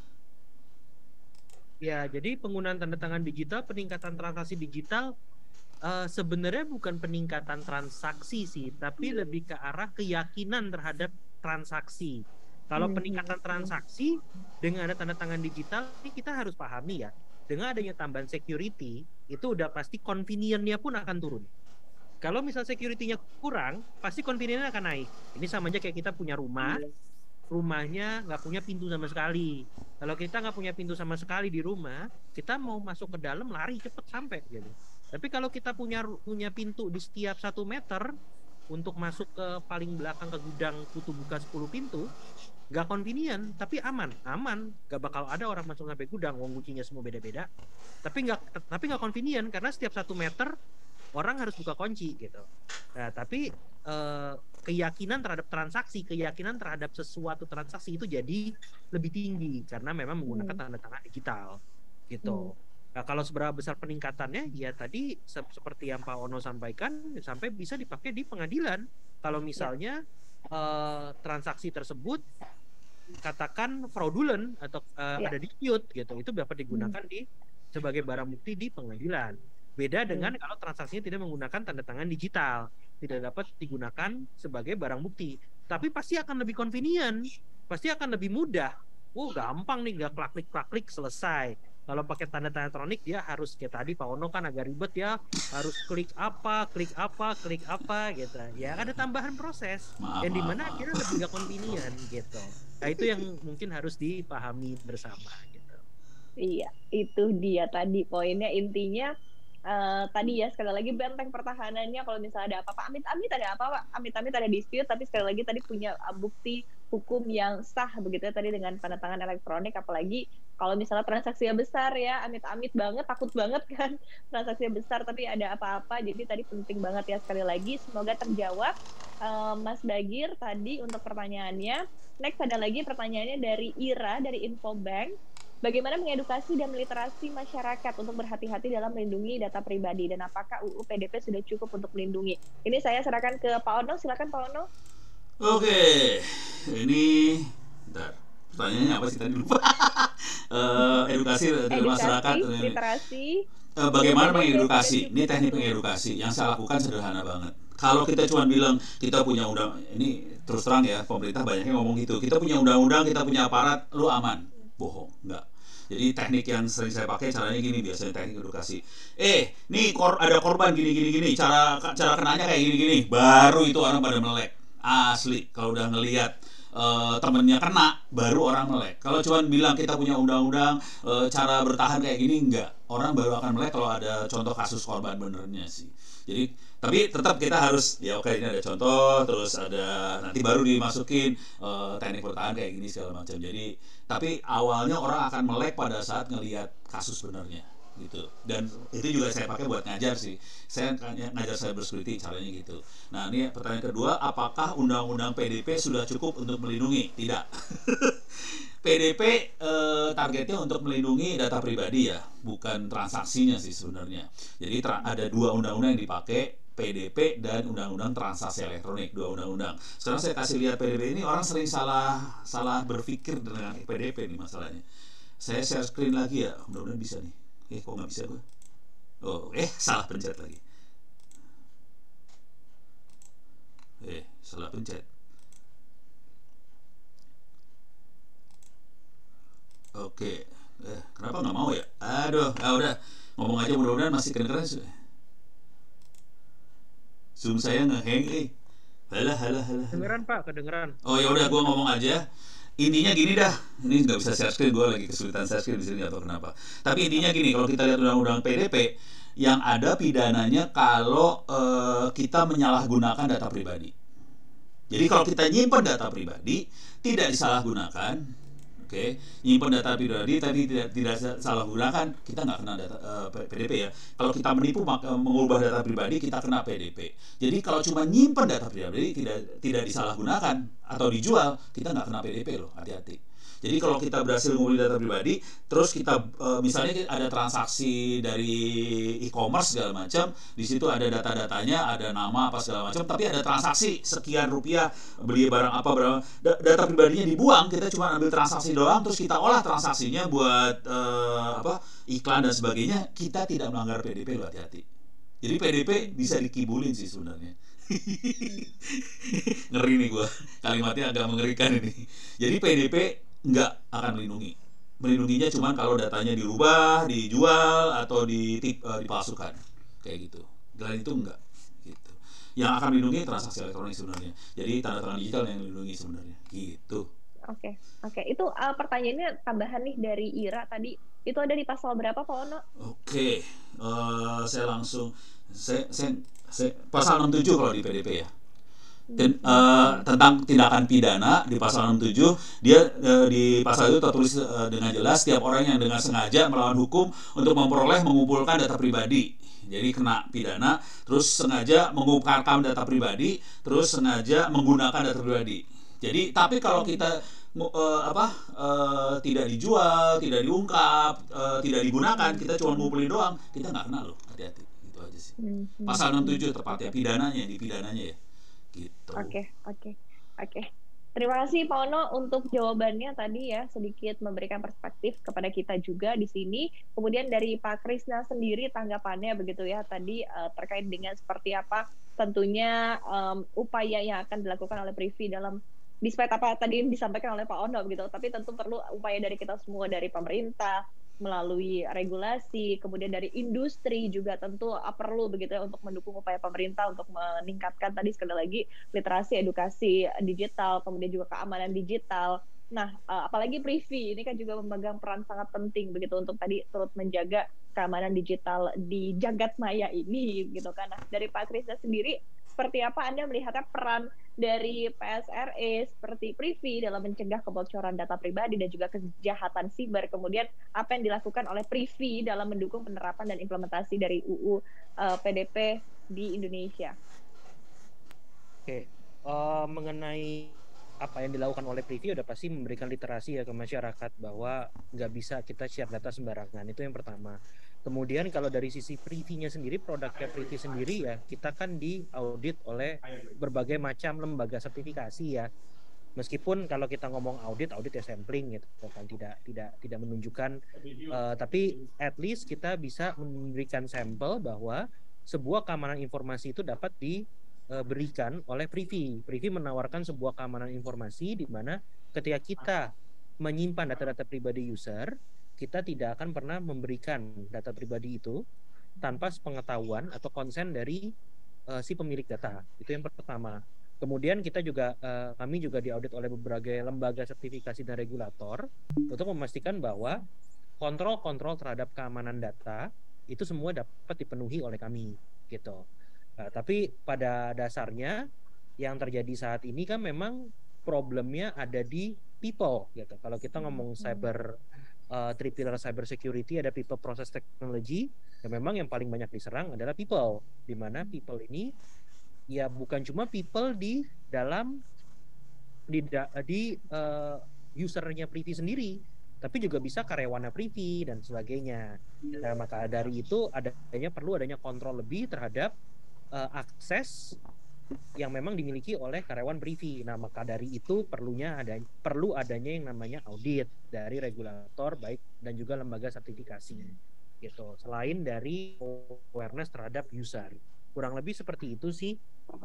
Speaker 4: Ya, jadi penggunaan tanda tangan digital, peningkatan transaksi digital uh, sebenarnya bukan peningkatan transaksi sih, tapi lebih ke arah keyakinan terhadap transaksi. Kalau peningkatan transaksi dengan ada tanda tangan digital, ini kita harus pahami ya, dengan adanya tambahan security, itu udah pasti convenience-nya pun akan turun. Kalau misal security-nya kurang, pasti convenience-nya akan naik. Ini sama aja kayak kita punya rumah, rumahnya nggak punya pintu sama sekali. Kalau kita nggak punya pintu sama sekali di rumah, kita mau masuk ke dalam lari cepet sampai gitu. Tapi kalau kita punya punya pintu di setiap satu meter, untuk masuk ke paling belakang ke gudang kutu buka sepuluh pintu, gak convenient tapi aman, aman, gak bakal ada orang masuk sampai gudang, wong kuncinya semua beda-beda, tapi gak tapi gak convenient karena setiap satu meter orang harus buka kunci gitu. Nah tapi eh, keyakinan terhadap transaksi, keyakinan terhadap sesuatu transaksi itu jadi lebih tinggi karena memang menggunakan tanda tangan digital gitu. Hmm. Nah, kalau seberapa besar peningkatannya, ya tadi se seperti yang Pak Ono sampaikan, sampai bisa dipakai di pengadilan. Kalau misalnya ya. uh, transaksi tersebut katakan fraudulent atau uh, ya. ada dispute gitu, itu dapat digunakan hmm. di sebagai barang bukti di pengadilan. Beda dengan hmm. kalau transaksinya tidak menggunakan tanda tangan digital, tidak dapat digunakan sebagai barang bukti. Tapi pasti akan lebih convenient, pasti akan lebih mudah. Oh, gampang nih, nggak klik-klik klik selesai. Kalau pakai tanda tangan elektronik dia harus kayak tadi Pak Ono kan agak ribet ya, harus klik apa, klik apa, klik apa gitu. Ya ada tambahan proses maaf, yang dimana akhirnya lebih gak convenient gitu. Nah itu yang mungkin harus dipahami bersama gitu.
Speaker 2: Iya, itu dia tadi poinnya, intinya uh, tadi ya sekali lagi benteng pertahanannya kalau misalnya ada apa-apa, amit-amit ada apa-apa, amit-amit ada dispute, tapi sekali lagi tadi punya bukti hukum yang sah begitu ya tadi dengan tanda tangan elektronik. Apalagi kalau misalnya transaksinya besar ya, amit-amit banget, takut banget kan transaksinya besar tapi ada apa-apa. Jadi tadi penting banget ya sekali lagi, semoga terjawab uh, Mas Bagir tadi untuk pertanyaannya. Next ada lagi pertanyaannya dari Ira dari Infobank. Bagaimana mengedukasi dan meliterasi masyarakat untuk berhati-hati dalam melindungi data pribadi, dan apakah U U P D P sudah cukup untuk melindungi? Ini saya serahkan ke Pak Ono, silakan Pak Ono.
Speaker 3: Oke, ini bentar, pertanyaannya apa sih tadi lupa? uh, edukasi dari
Speaker 2: edukasi,
Speaker 3: masyarakat,
Speaker 2: literasi.
Speaker 3: Uh, bagaimana mengedukasi? Ini teknik mengedukasi. Yang saya lakukan sederhana banget. Kalau kita cuma bilang kita punya undang, ini terus terang ya, pemerintah banyaknya ngomong gitu. Kita punya undang-undang, kita punya aparat, lu aman. Bohong, enggak. Jadi teknik yang sering saya pakai caranya gini, biasanya teknik edukasi. Eh, nih kor ada korban gini gini gini, cara cara kenanya kayak gini gini. Baru itu orang pada melek. Asli, kalau udah ngelihat uh, temennya kena, baru orang melek. Kalau cuma bilang kita punya undang-undang uh, cara bertahan kayak gini, enggak. Orang baru akan melek kalau ada contoh kasus korban benernya sih. Jadi tapi tetap kita harus ya oke ini ada contoh, terus ada nanti baru dimasukin uh, teknik bertahan kayak gini segala macam. Jadi tapi awalnya orang akan melek pada saat ngelihat kasus benernya gitu. Dan itu juga saya pakai buat ngajar sih. Saya ngajar cybersecurity caranya gitu. Nah, ini pertanyaan kedua, apakah undang-undang P D P sudah cukup untuk melindungi? Tidak. P D P eh, targetnya untuk melindungi data pribadi ya, bukan transaksinya sih sebenarnya. Jadi ada dua undang-undang yang dipakai, P D P dan undang-undang transaksi elektronik, dua undang-undang. Sekarang saya kasih lihat P D P ini, orang sering salah salah berpikir dengan P D P nih masalahnya. Saya share screen lagi ya, mudah-mudahan bisa nih. Eh kok nggak bisa gue? Oh, eh salah pencet lagi. Eh salah pencet. Oke, eh, kenapa nggak mau ya? Aduh, ah udah ngomong aja mudah-mudahan masih kedengeran. Zoom saya nge-hang, eh. Halah, halah, halah.
Speaker 4: Kedengeran Pak, kedengeran.
Speaker 3: Oh ya udah, gue ngomong aja. Intinya gini dah, ini nggak bisa share screen, gue lagi kesulitan share screen di sini atau kenapa. Tapi intinya gini, kalau kita lihat undang-undang P D P, yang ada pidananya kalau eh, kita menyalahgunakan data pribadi. Jadi kalau kita nyimpen data pribadi, tidak disalahgunakan. Oke, okay. Nyimpen data pribadi tapi tidak tidak salah gunakan, kita nggak kena data uh, P D P ya. Kalau kita menipu maka mengubah data pribadi kita kena P D P. Jadi kalau cuma nyimpen data pribadi tidak tidak disalahgunakan atau dijual, kita nggak kena P D P loh, hati-hati. Jadi kalau kita berhasil mengumpulkan data pribadi, terus kita uh, misalnya ada transaksi dari e-commerce segala macam, di situ ada data-datanya, ada nama apa segala macam, tapi ada transaksi sekian rupiah beli barang apa berapa, data pribadinya dibuang, kita cuma ambil transaksi doang, terus kita olah transaksinya buat uh, apa iklan dan sebagainya, kita tidak melanggar P D P loh, hati-hati. Jadi P D P bisa dikibulin sih sebenarnya. Ngeri nih gue, kalimatnya agak mengerikan ini. Jadi P D P nggak akan melindungi. Melindunginya cuma kalau datanya dirubah, dijual atau ditip, uh, dipalsukan kayak gitu. Dan itu enggak gitu. Yang akan melindungi transaksi elektronik sebenarnya. Jadi tanda tangan digital yang melindungi sebenarnya gitu.
Speaker 2: Oke, oke. Itu uh, pertanyaannya tambahan nih dari Ira tadi. Itu ada di pasal berapa Pak Ono?
Speaker 3: Oke, uh, saya langsung saya, saya, saya pasal enam puluh tujuh kalau di P D P ya. Dan, uh, tentang tindakan pidana di pasal enam puluh tujuh, dia uh, di pasal itu tertulis uh, dengan jelas setiap orang yang dengan sengaja melawan hukum untuk memperoleh mengumpulkan data pribadi. Jadi kena pidana, terus sengaja mengumpulkan data pribadi, terus sengaja menggunakan data pribadi. Jadi tapi kalau kita uh, apa uh, tidak dijual, tidak diungkap, uh, tidak digunakan, kita cuma ngumpulin doang, kita nggak kena loh, hati-hati. Gitu aja sih. Pasal enam puluh tujuh tepatnya pidananya, di pidananya ya. Gitu.
Speaker 2: Oke, oke, oke. Terima kasih Pak Ono untuk jawabannya tadi ya, sedikit memberikan perspektif kepada kita juga di sini. Kemudian dari Pak Krisna sendiri tanggapannya begitu ya tadi uh, terkait dengan seperti apa tentunya um, upaya yang akan dilakukan oleh Privy dalam despite apa tadi yang disampaikan oleh Pak Ono begitu, tapi tentu perlu upaya dari kita semua, dari pemerintah melalui regulasi, kemudian dari industri juga tentu perlu begitu ya untuk mendukung upaya pemerintah untuk meningkatkan tadi sekali lagi literasi edukasi digital, kemudian juga keamanan digital. Nah, apalagi Privy ini kan juga memegang peran sangat penting begitu untuk tadi turut menjaga keamanan digital di jagat maya ini gitu kan. Nah, dari Pak Krisna sendiri seperti apa Anda melihatnya peran dari P S R E seperti Privy dalam mencegah kebocoran data pribadi dan juga kejahatan siber, kemudian apa yang dilakukan oleh Privy dalam mendukung penerapan dan implementasi dari U U uh, P D P di Indonesia?
Speaker 4: Oke, uh, mengenai apa yang dilakukan oleh Privy udah pasti memberikan literasi ya ke masyarakat bahwa nggak bisa kita share data sembarangan, itu yang pertama. Kemudian kalau dari sisi Privy-nya sendiri, produknya Privy sendiri ya, kita kan diaudit oleh berbagai macam lembaga sertifikasi ya. Meskipun kalau kita ngomong audit, audit ya sampling gitu kan, tidak tidak tidak menunjukkan, uh, tapi at least kita bisa memberikan sampel bahwa sebuah keamanan informasi itu dapat diberikan oleh Privy. Privy menawarkan sebuah keamanan informasi di mana ketika kita menyimpan data-data pribadi user, kita tidak akan pernah memberikan data pribadi itu tanpa sepengetahuan atau konsen dari uh, si pemilik data. Itu yang pertama. Kemudian kita juga uh, kami juga diaudit oleh berbagai lembaga sertifikasi dan regulator untuk memastikan bahwa kontrol-kontrol terhadap keamanan data itu semua dapat dipenuhi oleh kami gitu. Uh, tapi pada dasarnya yang terjadi saat ini kan memang problemnya ada di people gitu. Kalau kita ngomong cyber uh, three pillar cyber security, ada people, process, technology. Ya memang yang paling banyak diserang adalah people, di mana people ini ya bukan cuma people di dalam di di uh, usernya Privy sendiri, tapi juga bisa karyawannya Privy dan sebagainya. Nah, maka dari itu adanya perlu adanya kontrol lebih terhadap uh, akses yang memang dimiliki oleh karyawan Privy. Nah, maka dari itu perlunya ada perlu adanya yang namanya audit dari regulator baik dan juga lembaga sertifikasi gitu. Selain dari awareness terhadap user. Kurang lebih seperti itu sih.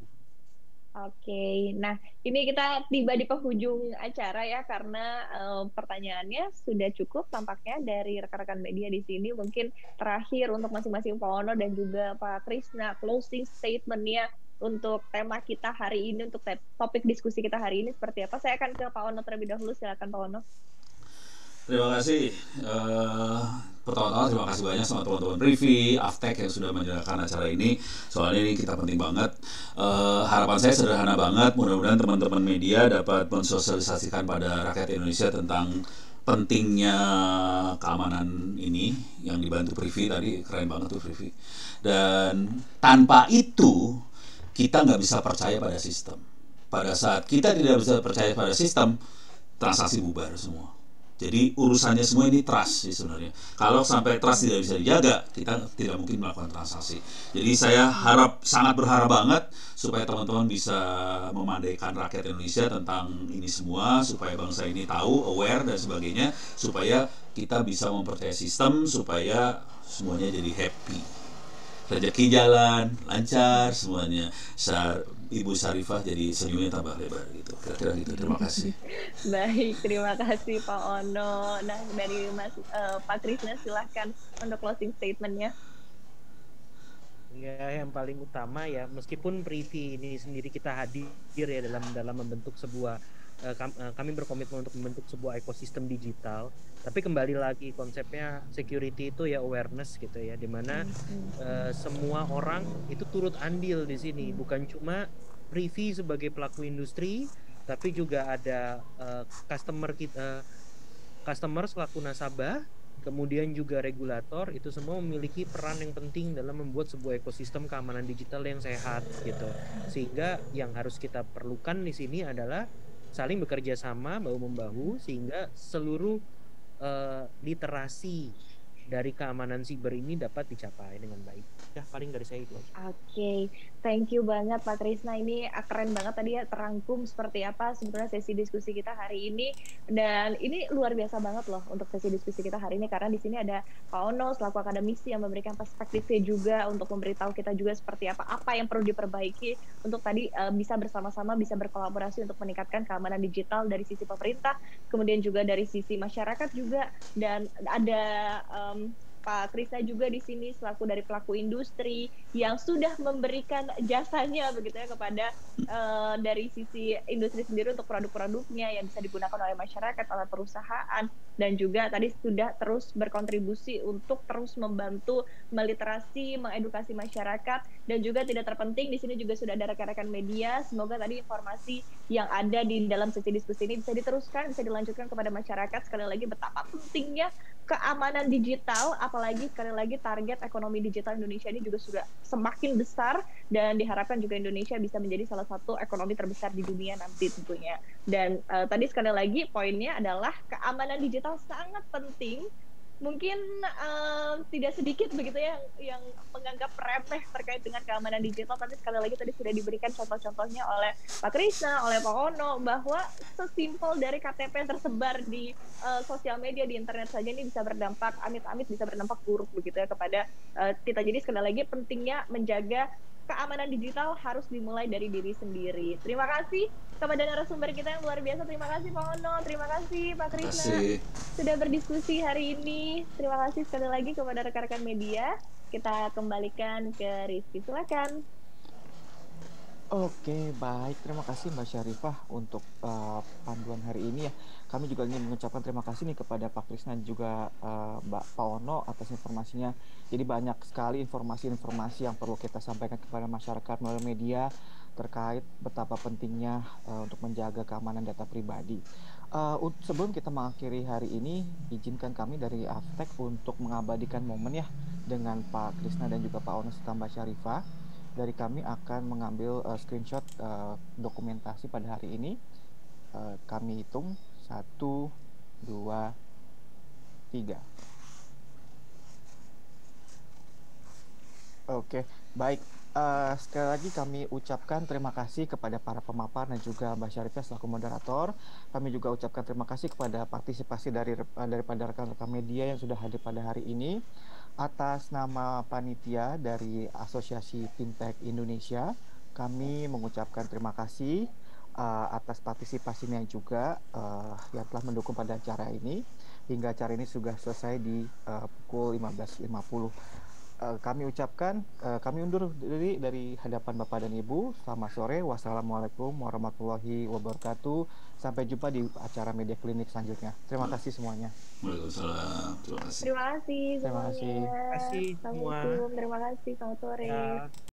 Speaker 2: Oke, nah ini kita tiba di penghujung acara ya karena um, pertanyaannya sudah cukup tampaknya dari rekan-rekan media di sini. Mungkin terakhir untuk masing-masing Pak Ono dan juga Pak Krisna, closing statement-nya untuk tema kita hari ini, untuk topik diskusi kita hari ini seperti apa? Saya akan ke Pak Ono terlebih dahulu, silakan Pak Ono.
Speaker 3: Terima kasih. Uh, pertama-tama terima kasih banyak sama teman-teman Privy, Aftek yang sudah menjalankan acara ini. Soalnya ini kita penting banget. Uh, harapan saya sederhana banget. Mudah-mudahan teman-teman media dapat mensosialisasikan pada rakyat Indonesia tentang pentingnya keamanan ini yang dibantu Privy tadi. Keren banget tuh Privy. Dan tanpa itu kita nggak bisa percaya pada sistem. Pada saat kita tidak bisa percaya pada sistem, transaksi bubar semua. Jadi urusannya semua ini trust sih sebenarnya. Kalau sampai trust tidak bisa dijaga, kita tidak mungkin melakukan transaksi. Jadi saya harap, sangat berharap banget supaya teman-teman bisa memandaikan rakyat Indonesia tentang ini semua, supaya bangsa ini tahu, aware dan sebagainya, supaya kita bisa mempercayai sistem, supaya semuanya jadi happy. Rezeki jalan, lancar semuanya. Sa- Ibu Sarifah jadi senyumnya tambah lebar gitu. Kira-kira gitu. Terima kasih.
Speaker 2: Baik, terima kasih Pak Ono. Nah, dari Mas uh, Pak Krisna silahkan untuk closing statement-nya.
Speaker 4: Ya, yang paling utama ya, meskipun Privy ini sendiri kita hadir ya dalam dalam membentuk sebuah uh, kam, uh, kami berkomitmen untuk membentuk sebuah ekosistem digital. Tapi kembali lagi konsepnya security itu ya awareness gitu ya, dimana uh, semua orang itu turut andil di sini, bukan cuma Privy sebagai pelaku industri, tapi juga ada uh, customer kita, uh, customer selaku nasabah, kemudian juga regulator, itu semua memiliki peran yang penting dalam membuat sebuah ekosistem keamanan digital yang sehat gitu. Sehingga yang harus kita perlukan di sini adalah saling bekerja sama bahu membahu sehingga seluruh Uh, literasi dari keamanan siber ini dapat dicapai dengan baik. Ya, paling dari saya itu.
Speaker 2: Oke, okay. Thank you banget Pak Krisna. Ini keren banget tadi ya terangkum seperti apa sebenarnya sesi diskusi kita hari ini. Dan ini luar biasa banget loh untuk sesi diskusi kita hari ini karena di sini ada Pak Ono selaku akademisi yang memberikan perspektifnya juga untuk memberitahu kita juga seperti apa apa yang perlu diperbaiki untuk tadi uh, bisa bersama-sama bisa berkolaborasi untuk meningkatkan keamanan digital dari sisi pemerintah, kemudian juga dari sisi masyarakat juga, dan ada um, Pak Krisna juga di sini selaku dari pelaku industri yang sudah memberikan jasanya begitu ya kepada uh, dari sisi industri sendiri untuk produk-produknya yang bisa digunakan oleh masyarakat, oleh perusahaan, dan juga tadi sudah terus berkontribusi untuk terus membantu meliterasi, mengedukasi masyarakat, dan juga tidak terpenting di sini juga sudah ada rekan-rekan media. Semoga tadi informasi yang ada di dalam sesi diskusi ini bisa diteruskan, bisa dilanjutkan kepada masyarakat. Sekali lagi betapa pentingnya keamanan digital, apalagi sekali lagi target ekonomi digital Indonesia ini juga sudah semakin besar dan diharapkan juga Indonesia bisa menjadi salah satu ekonomi terbesar di dunia nanti tentunya. Dan uh, tadi sekali lagi poinnya adalah keamanan digital sangat penting. Mungkin uh, tidak sedikit begitu ya yang, yang menganggap remeh terkait dengan keamanan digital, tapi sekali lagi tadi sudah diberikan contoh-contohnya oleh Pak Krisna, oleh Pak Ono, bahwa sesimpel dari K T P yang tersebar di uh, sosial media, di internet saja ini bisa berdampak, amit-amit bisa berdampak buruk begitu ya kepada uh, kita. Jadi sekali lagi pentingnya menjaga keamanan digital harus dimulai dari diri sendiri. Terima kasih kepada narasumber kita yang luar biasa. Terima kasih Pak Ono, terima kasih Pak Krisna sudah berdiskusi hari ini. Terima kasih sekali lagi kepada rekan-rekan media. Kita kembalikan ke Rizky, silakan.
Speaker 1: Oke, baik. Terima kasih Mbak Syarifah untuk uh, panduan hari ini ya. Kami juga ingin mengucapkan terima kasih nih kepada Pak Krisna dan juga uh, Mbak Paono atas informasinya. Jadi banyak sekali informasi-informasi yang perlu kita sampaikan kepada masyarakat melalui media terkait betapa pentingnya uh, untuk menjaga keamanan data pribadi. Uh, sebelum kita mengakhiri hari ini, izinkan kami dari Aftek untuk mengabadikan momen ya dengan Pak Krisna dan juga Pak Ono serta Mbak Syarifah. Dari kami akan mengambil uh, screenshot uh, dokumentasi pada hari ini. Uh, kami hitung satu, dua, tiga. Oke, baik. Uh, sekali lagi kami ucapkan terima kasih kepada para pemapar dan juga Mbak Syarifah selaku moderator. Kami juga ucapkan terima kasih kepada partisipasi dari uh, daripada rekan-rekan media yang sudah hadir pada hari ini. Atas nama panitia dari Asosiasi Fintech Indonesia, kami mengucapkan terima kasih uh, atas partisipasinya juga uh, yang telah mendukung pada acara ini. Hingga acara ini sudah selesai di uh, pukul lima belas lima puluh. Uh, kami ucapkan, uh, kami undur diri dari hadapan Bapak dan Ibu. Selamat sore, wassalamualaikum warahmatullahi wabarakatuh. Sampai jumpa di acara media klinik selanjutnya. Terima kasih semuanya.
Speaker 3: Waalaikumsalam. Terima kasih.
Speaker 2: Terima kasih
Speaker 1: Terima kasih.
Speaker 2: semuanya.
Speaker 4: Terima kasih semua.
Speaker 2: Assalamualaikum. Terima kasih. Selamat sore.
Speaker 4: Ya.